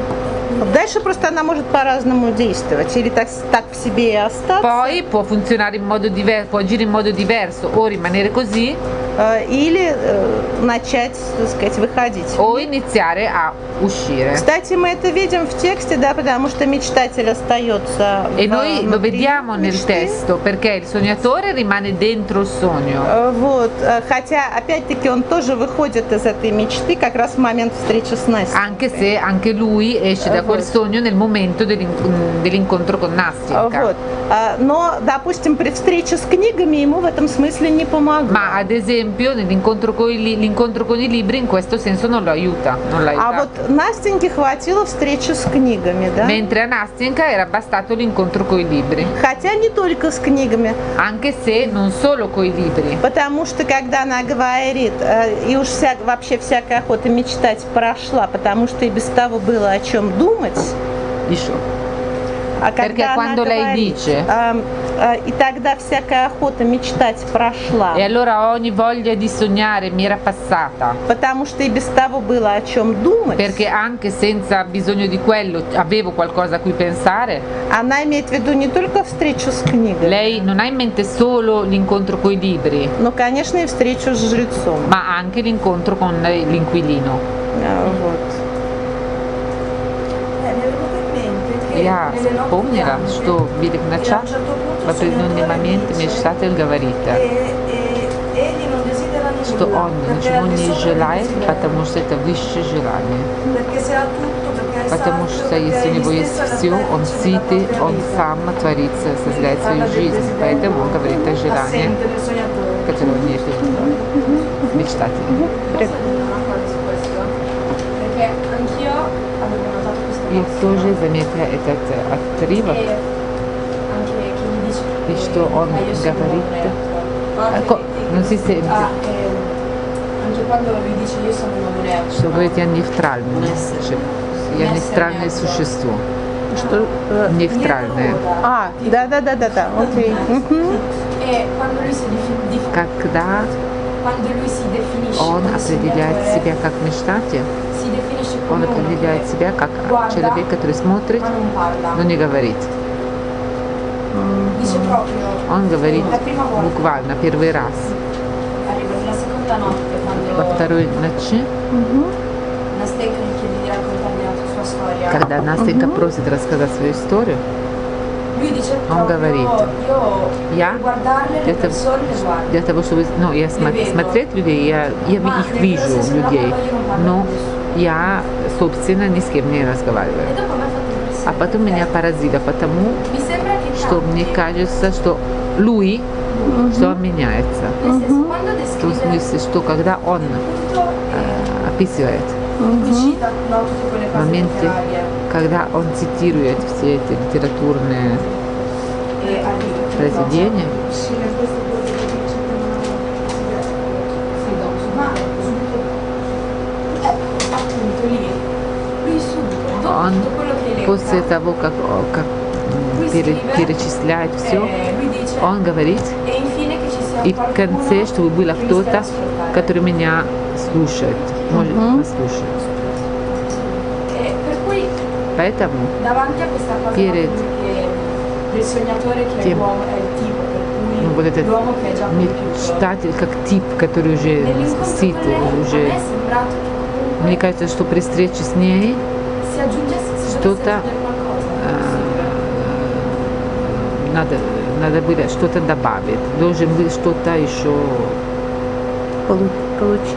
Дальше просто она может по-разному действовать, или так, так в себе и остаться, Poi può funzionare in modo diverso, può agire in modo diverso o rimanere così э, или э, начать, так сказать, выходить. o iniziare a uscire. Кстати, мы это видим в тексте, да, потому что мечтатель остается E noi lo внутри vediamo nel мечты. testo perché il sognatore rimane dentro il sogno. Э, Вот, э, хотя, опять-таки, он тоже выходит из этой мечты как раз в момент встречи с Настей. Anche se anche lui esce da quel sogno nel momento dell'in- dell'incontro con Nastinka. Вот. А, Но, допустим, при встрече с книгами ему в этом смысле не помогло. Ma ad esempio nell'incontro con, i, li- l'incontro con i libri in questo senso non lo aiuta, non l'ha А aiutato. вот Настеньке хватило встречи с книгами, да? Mentre a Nastinka era bastato l'incontro con i libri, Хотя не только с книгами, anche se non solo con i libri. потому что когда она говорит, э, и уж вся, вообще всякая охота мечтать прошла, потому что и без того было о чем думать. Dice, А Perché когда она quando lei говорит, dice- э, э, и тогда всякая охота мечтать прошла, E allora ogni voglia di sognare mi era passata, потому что и без того было о чем думать, perché anche senza bisogno di quello avevo qualcosa a cui pensare. она имеет в виду не только встречу с книгами, Lei non ha in mente solo l'incontro con i libri, но, конечно, и встречу с жрецом. ma anche l'incontro con l'inquilino. Э, Вот. Eh, mi è venuto in mente che Я nelle notti вспомнила, bianche, что в велик e a ночах un certo punto в определенный il момент Signore dice мечтатель говорит, e, e egli non desidera что nulla он perché ничего al di не sopra del желает, desiderio, потому что это высшее желание. perché se ha tutto, perché è Потому sacro, что perché если у egli него есть stesso è все, он l'artefice della сытый, propria он vita. сам творит, созидает свою Parla del жизнь. desiderio Поэтому он говорит о желании, assente nel sognatore. которое нет в мечтателе. Posso dire una cosa su questo? Perché anch'io avevo notato questa Я cosa. тоже заметила этот отрывок, E anche chi mi dice и что он "Ah, io sono говорит, un neutro". а, ко- non si sente, Ah, ehm, anche quando lui dice io sono un uomo neutro. что говорит я нейтральный, что я нейтральное существо, Что, э, нейтральное. А, да-да-да-да-да, окей. Мгм. E quando lui si, defi- dif- Когда quando lui si definisce он come определяет sognatore, себя как мечтатель, si definisce он come uno определяет che себя как guarda, человек, который смотрит, ma non parla. но не говорит. Dice proprio Он говорит la prima volta буквально первый раз. arriva nella seconda notte Во quando второй ночи, Nastenka mi chiede di raccontarmi la sua storia. когда Настенька просит рассказать свою историю, Lui dice Он proprio говорит, io я per guardarle le для того, persone le guardo. для того, чтобы, ну, я смо- смотреть людей, я, я Ma их nel вижу, processo della людей, parola io non parlo но con nessuno. я, собственно, ни с кем не E разговариваю. dopo mi ha fatto А impressione. потом меня поразило, потому Mi sembra che что мне cambi. кажется, что lui, что он меняется. Nel senso, quando В том descrive смысле, что когда он appunto э, описывает, in cui cita no, tutte quelle cose Momenti. letterarie когда он цитирует все эти литературные e arriva произведения, Sì, questo è quello che dice che non ha desiderio. sì, dopo su mano, subito ecco, appunto lì lui subito dopo он tutto quello che elenca после того, как, о, как м, lui пере- scrive, перечисляет все, eh, lui dice он говорит, e infine che ci sia и в qualcuno конце, чтобы было che mi кто-то, stia ascoltando. который меня слушает, может послушать. E per cui Поэтому davanti a questa cosa Перед che, del sognatore che è тем, l'uomo, è il tipo per cui ну, вот этот l'uomo che è già compiuto. мечтатель как тип, который уже Nell'incontro сит, con lei a me уже... è sembrato che comunque Мне кажется, что при встрече с ней si aggiungesse si Что-то, dovesse aggiungere qualcosa. э, надо, надо было что-то добавить, должен был что-то еще. Полу- Получить.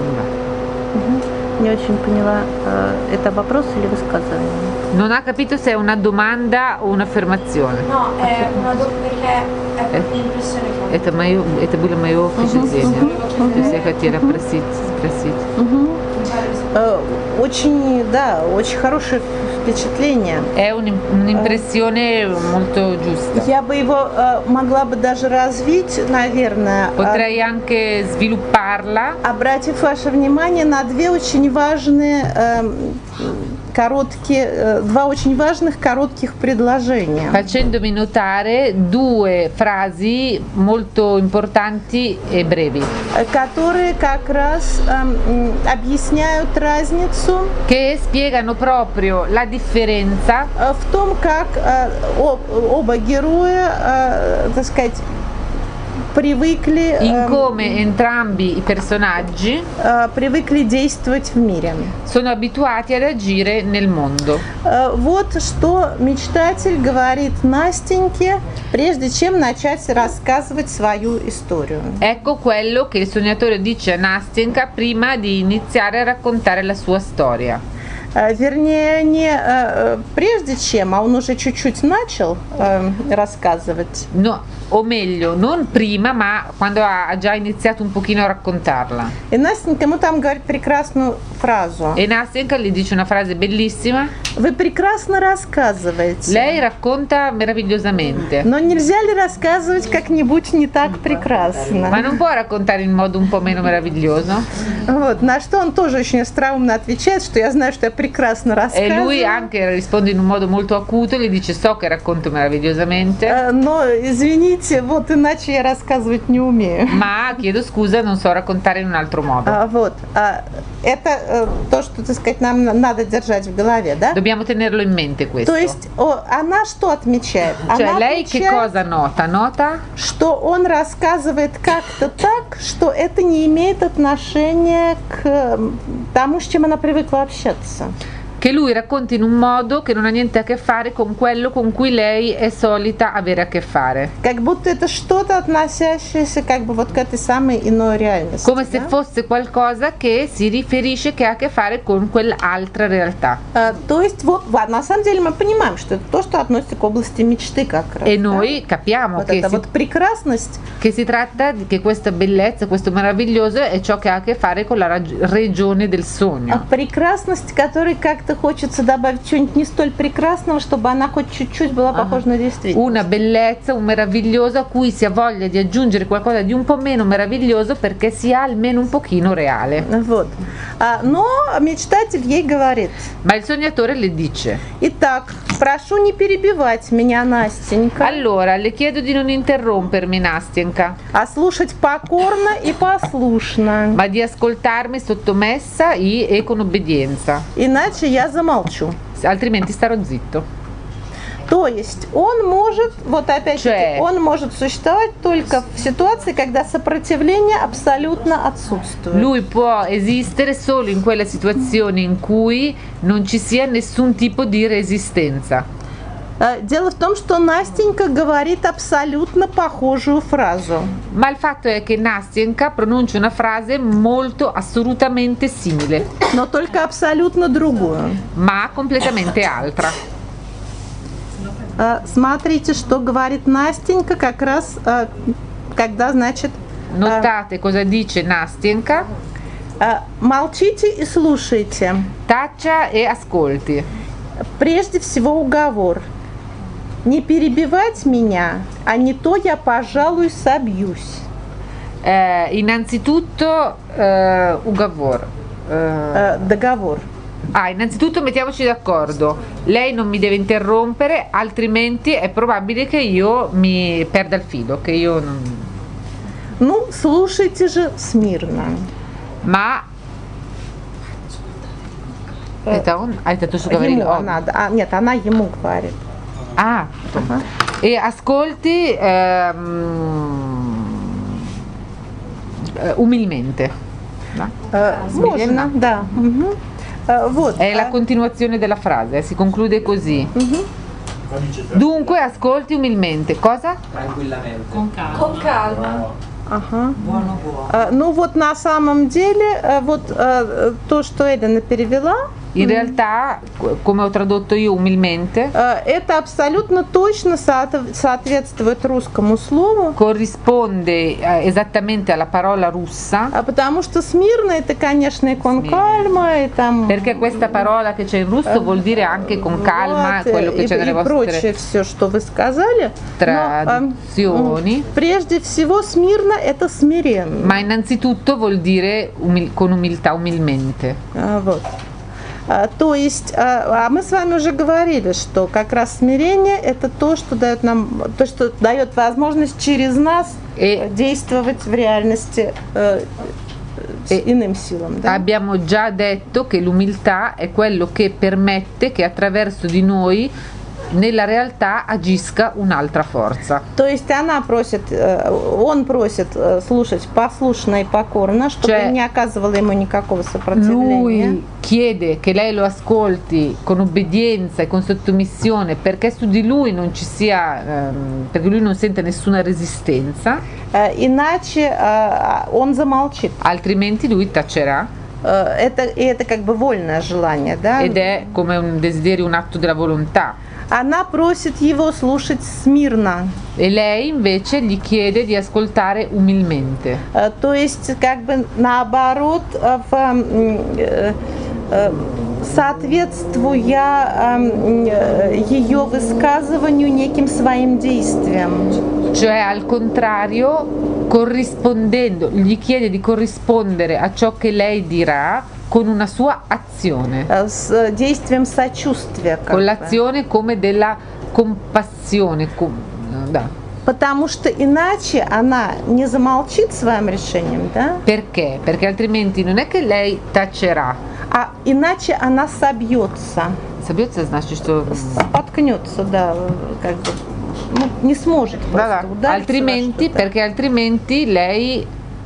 Не очень поняла, э, это вопрос или высказывание? Non ha capito se è una domanda o un'affermazione. No, è una do- perché è proprio l'impressione che ho. Это, мое, это было мое впечатление. То есть я хотела просить, спросить. Э, Очень, да, очень хорошее впечатление. È un- un'impressione molto giusta. Я бы его э, могла бы даже развить, наверное, а, Potrei anche svilupparla, обратив ваше внимание на две очень важные эм, короткие, два очень важных коротких предложения. Facendomi notare due frasi molto importanti e brevi. Которые как раз эм, объясняют разницу che spiegano proprio la differenza в том, как э, об, оба героя, э, так сказать, привыкли, in э, come entrambi i personaggi э, привыкли действовать в мире. sono abituati ad agire nel mondo. Э, вот что мечтатель говорит Настеньке, прежде чем начать рассказывать свою историю. Ecco quello che il sognatore dice a Nastenka prima di iniziare a raccontare la sua storia. Э, Вернее, не э, прежде чем, а он уже чуть-чуть начал э, рассказывать. No, o meglio, non prima, ma quando ha già iniziato un pochino a raccontarla. И Настенька ему там говорит прекрасную фразу. E Nastenka gli dice una frase bellissima. Вы прекрасно рассказываете. Lei racconta meravigliosamente. Но нельзя ли рассказывать как-нибудь не так прекрасно? Ma non può raccontare in modo un po' meno meraviglioso? Вот, на что он тоже очень остроумно отвечает, что я знаю, что я прекрасно E рассказываю. lui anche risponde in un modo molto acuto, gli dice so che racconto meravigliosamente, Э, Но, извините, вот иначе я рассказывать не умею. ma chiedo scusa, non so raccontare in un altro modo. А, Вот, а, это э, то, что, так сказать, нам на- надо держать в голове, да? Dobbiamo tenerlo in mente questo. То есть о, она что отмечает? Cioè Она lei che отмечает, cosa nota? Nota что он рассказывает как-то так, что это не имеет отношения к м, тому, с чем она привыкла общаться. che lui racconta in un modo che non ha niente a che fare con quello con cui lei è solita avere a che fare. Как будто это что-то относящееся как бы вот к этой самой иной реальности. Come se да? fosse qualcosa che si riferisce, che ha a che fare con quell'altra realtà. А, то есть вот, ладно, на самом деле мы понимаем, что это то, что относится к области мечты как раз. E да? noi capiamo Вот che эта si, вот прекрасность, che si tratta di che questa bellezza, questo meraviglioso è ciò che ha a che fare con la rag- regione del а sogno. прекрасность, которой как-то хочется добавить что-нибудь не столь прекрасного, чтобы она хоть чуть-чуть была похожа на действительность. Una bellezza, un meraviglioso a cui si ha voglia di aggiungere qualcosa di un po' meno meraviglioso perché sia almeno un pochino reale. Вот. А, но мечтатель ей говорит: Ma il sognatore le dice: итак, прошу не перебивать меня, Настенька, allora le chiedo di non interrompermi, Nastenka, а слушать покорно и послушно, ma di ascoltarmi sottomessa e, e con obbedienza, иначе я замолчу. altrimenti starò zitto. То есть он может, вот опять-таки, Cioè. он может существовать только в ситуации, когда сопротивление абсолютно отсутствует. Lui può esistere solo in quella situazione in cui non ci sia nessun tipo di resistenza. Э, Дело в том, что Настенька говорит абсолютно похожую фразу. Ma il fatto è che Nastenka pronuncia una frase molto assolutamente simile, Но только абсолютно другую. ma completamente altra. Э, Смотрите, что говорит Настенька как раз, э, когда, значит, Notate cosa dice Nastenka? э, молчите и слушайте. Taccia e ascolti. Прежде всего уговор. Не перебивать меня, а не то я, пожалуй, собьюсь. Eh, innanzitutto eh, ugovor. Eh, Э, Договор. ah, innanzitutto mettiamoci d'accordo. Lei non mi deve interrompere, altrimenti è probabile che io mi perda il filo, che io non... Ну, слушайте же смирно. Ma это он? А это то, что говорили Ему он. она, да. А, нет, она ему говорит. Ah, Ага. e ascolti ehm, eh, umilmente. No? Э, Можно, да. Мгм. Э, Вот. È la э, continuazione della frase, si conclude così. Dunque ascolti umilmente. Cosa? Tranquillamente. Con calma. Con calma. Ага. Buono buono. Э, Ну вот на самом деле, э, вот э, то, что Элина перевела, In realtà, co- come ho tradotto io umilmente, э, это абсолютно точно соот- соответствует русскому слову, corrisponde eh, esattamente alla parola russa, а потому что смирно это, конечно, и con calma, и там perché questa parola che c'è in russo vuol dire anche con calma вот, quello che и, c'è nelle и прочее vostre все, что вы сказали. Но, э, traduzioni. прежде всего, смирно это смиренно. Ma innanzitutto vuol dire umil- con umiltà, umilmente. А, Вот. А, то есть, а, а мы с вами уже говорили, что как раз смирение это то, что дает нам, то, что дает возможность через нас E действовать в реальности э, с E иным силам. Да? abbiamo già detto che l'umiltà è quello che permette che attraverso di noi nella realtà agisca un'altra forza. То есть она просит, э, он просит э, слушать послушно и покорно, чтобы Cioè, не оказывало ему никакого сопротивления. Lui chiede che lei lo ascolti con obbedienza e con sottomissione perché su di lui non ci sia, ehm, perché lui non sente nessuna resistenza, Э, Иначе э, он замолчит. altrimenti lui tacerà Э, Это, и это как бы вольное желание, да? ed è come un desiderio, un atto della volontà. Она просит его слушать смирно. E lei invece gli chiede di ascoltare umilmente. Э, То есть как бы наоборот, э, в, м, э, э, соответствуя э, ее высказыванию неким своим действиям. Cioè al contrario, corrispondendo, gli chiede di corrispondere a ciò che lei dirà con una sua azione, Э, С действием сочувствия. как con бы. l'azione come della compassione, com- da. Потому что иначе она не замолчит своим решением, да? Perché? Perché altrimenti non è che lei tacerà. А иначе она собьется, Sabbiozza значит, что споткнется, да, как бы, ну, не сможет da, просто da. удариться во altrimenti, что-то. perché altrimenti lei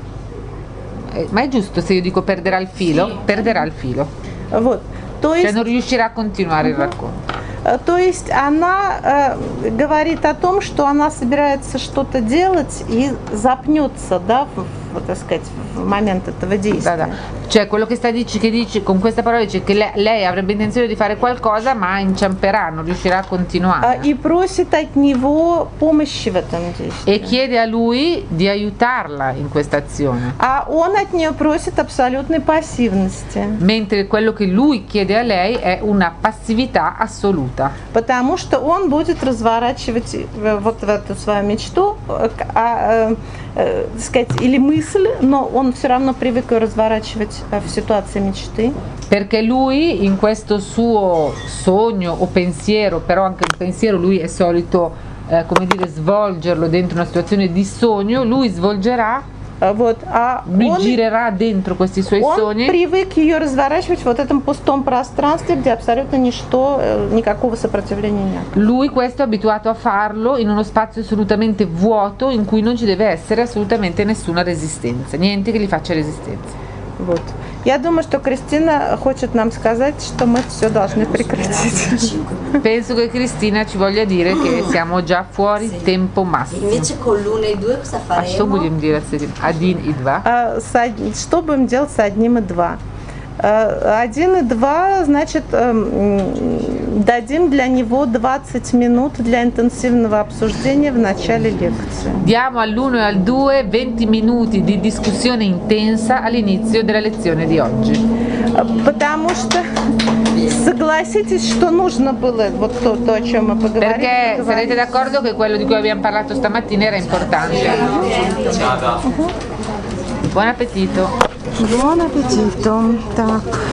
eh, ma è giusto se io dico perderà il filo? Sì. Perderà il filo, Вот. То cioè есть, non riuscirà a continuare il racconto. э, то есть она э, говорит о том, что она собирается что-то делать и запнется, да, в, в, так сказать, в момент этого Da, действия. da. Cioè quello che sta dice, che dice con questa parola dice che lei, lei avrebbe intenzione di fare qualcosa ma inciamperà, non riuscirà a А, continuare И просит от него помощи в этом e действии. chiede a lui di aiutarla in questa azione, А он от нее просит абсолютной пассивности, mentre quello che lui chiede a lei è una passività assoluta, потому что он будет разворачивать э, вот в эту свою мечту, э, к- а, э, э, так сказать, или мысль, но он все равно привык ее разворачивать э, в ситуации мечты. perché lui in questo suo sogno o pensiero, però anche il pensiero lui è solito eh, come dire svolgerlo dentro una situazione di sogno, lui svolgerà, Э, Вот, а lui он, girerà dentro questi suoi он sogni привык ее разворачивать в вот этом пустом пространстве, где абсолютно ничто, э, никакого сопротивления нет. Lui questo è abituato a farlo in uno spazio assolutamente vuoto in cui non ci deve essere assolutamente nessuna resistenza, niente che gli faccia resistenza. Вот. Я думаю, что Кристина хочет нам сказать, что мы все должны прекратить. Penso che Cristina ci voglia dire che siamo già fuori Sì. tempo massimo. Invece con l'uno e due cosa А что faremo? будем делать с этим? Один и два. А с од- Что будем делать с одним и два? Э, Один и два, значит, эм, дадим для него двадцать минут для интенсивного обсуждения в начале лекции. Diamo all'uno e al due venti minuti di discussione intensa all'inizio della lezione di oggi. Э, Потому что согласитесь, что нужно было вот то, то, о чем мы поговорили. Perché поговорить. sarete d'accordo che quello di cui abbiamo parlato stamattina era importante. Buon appetito! Buon аппетиту. Так.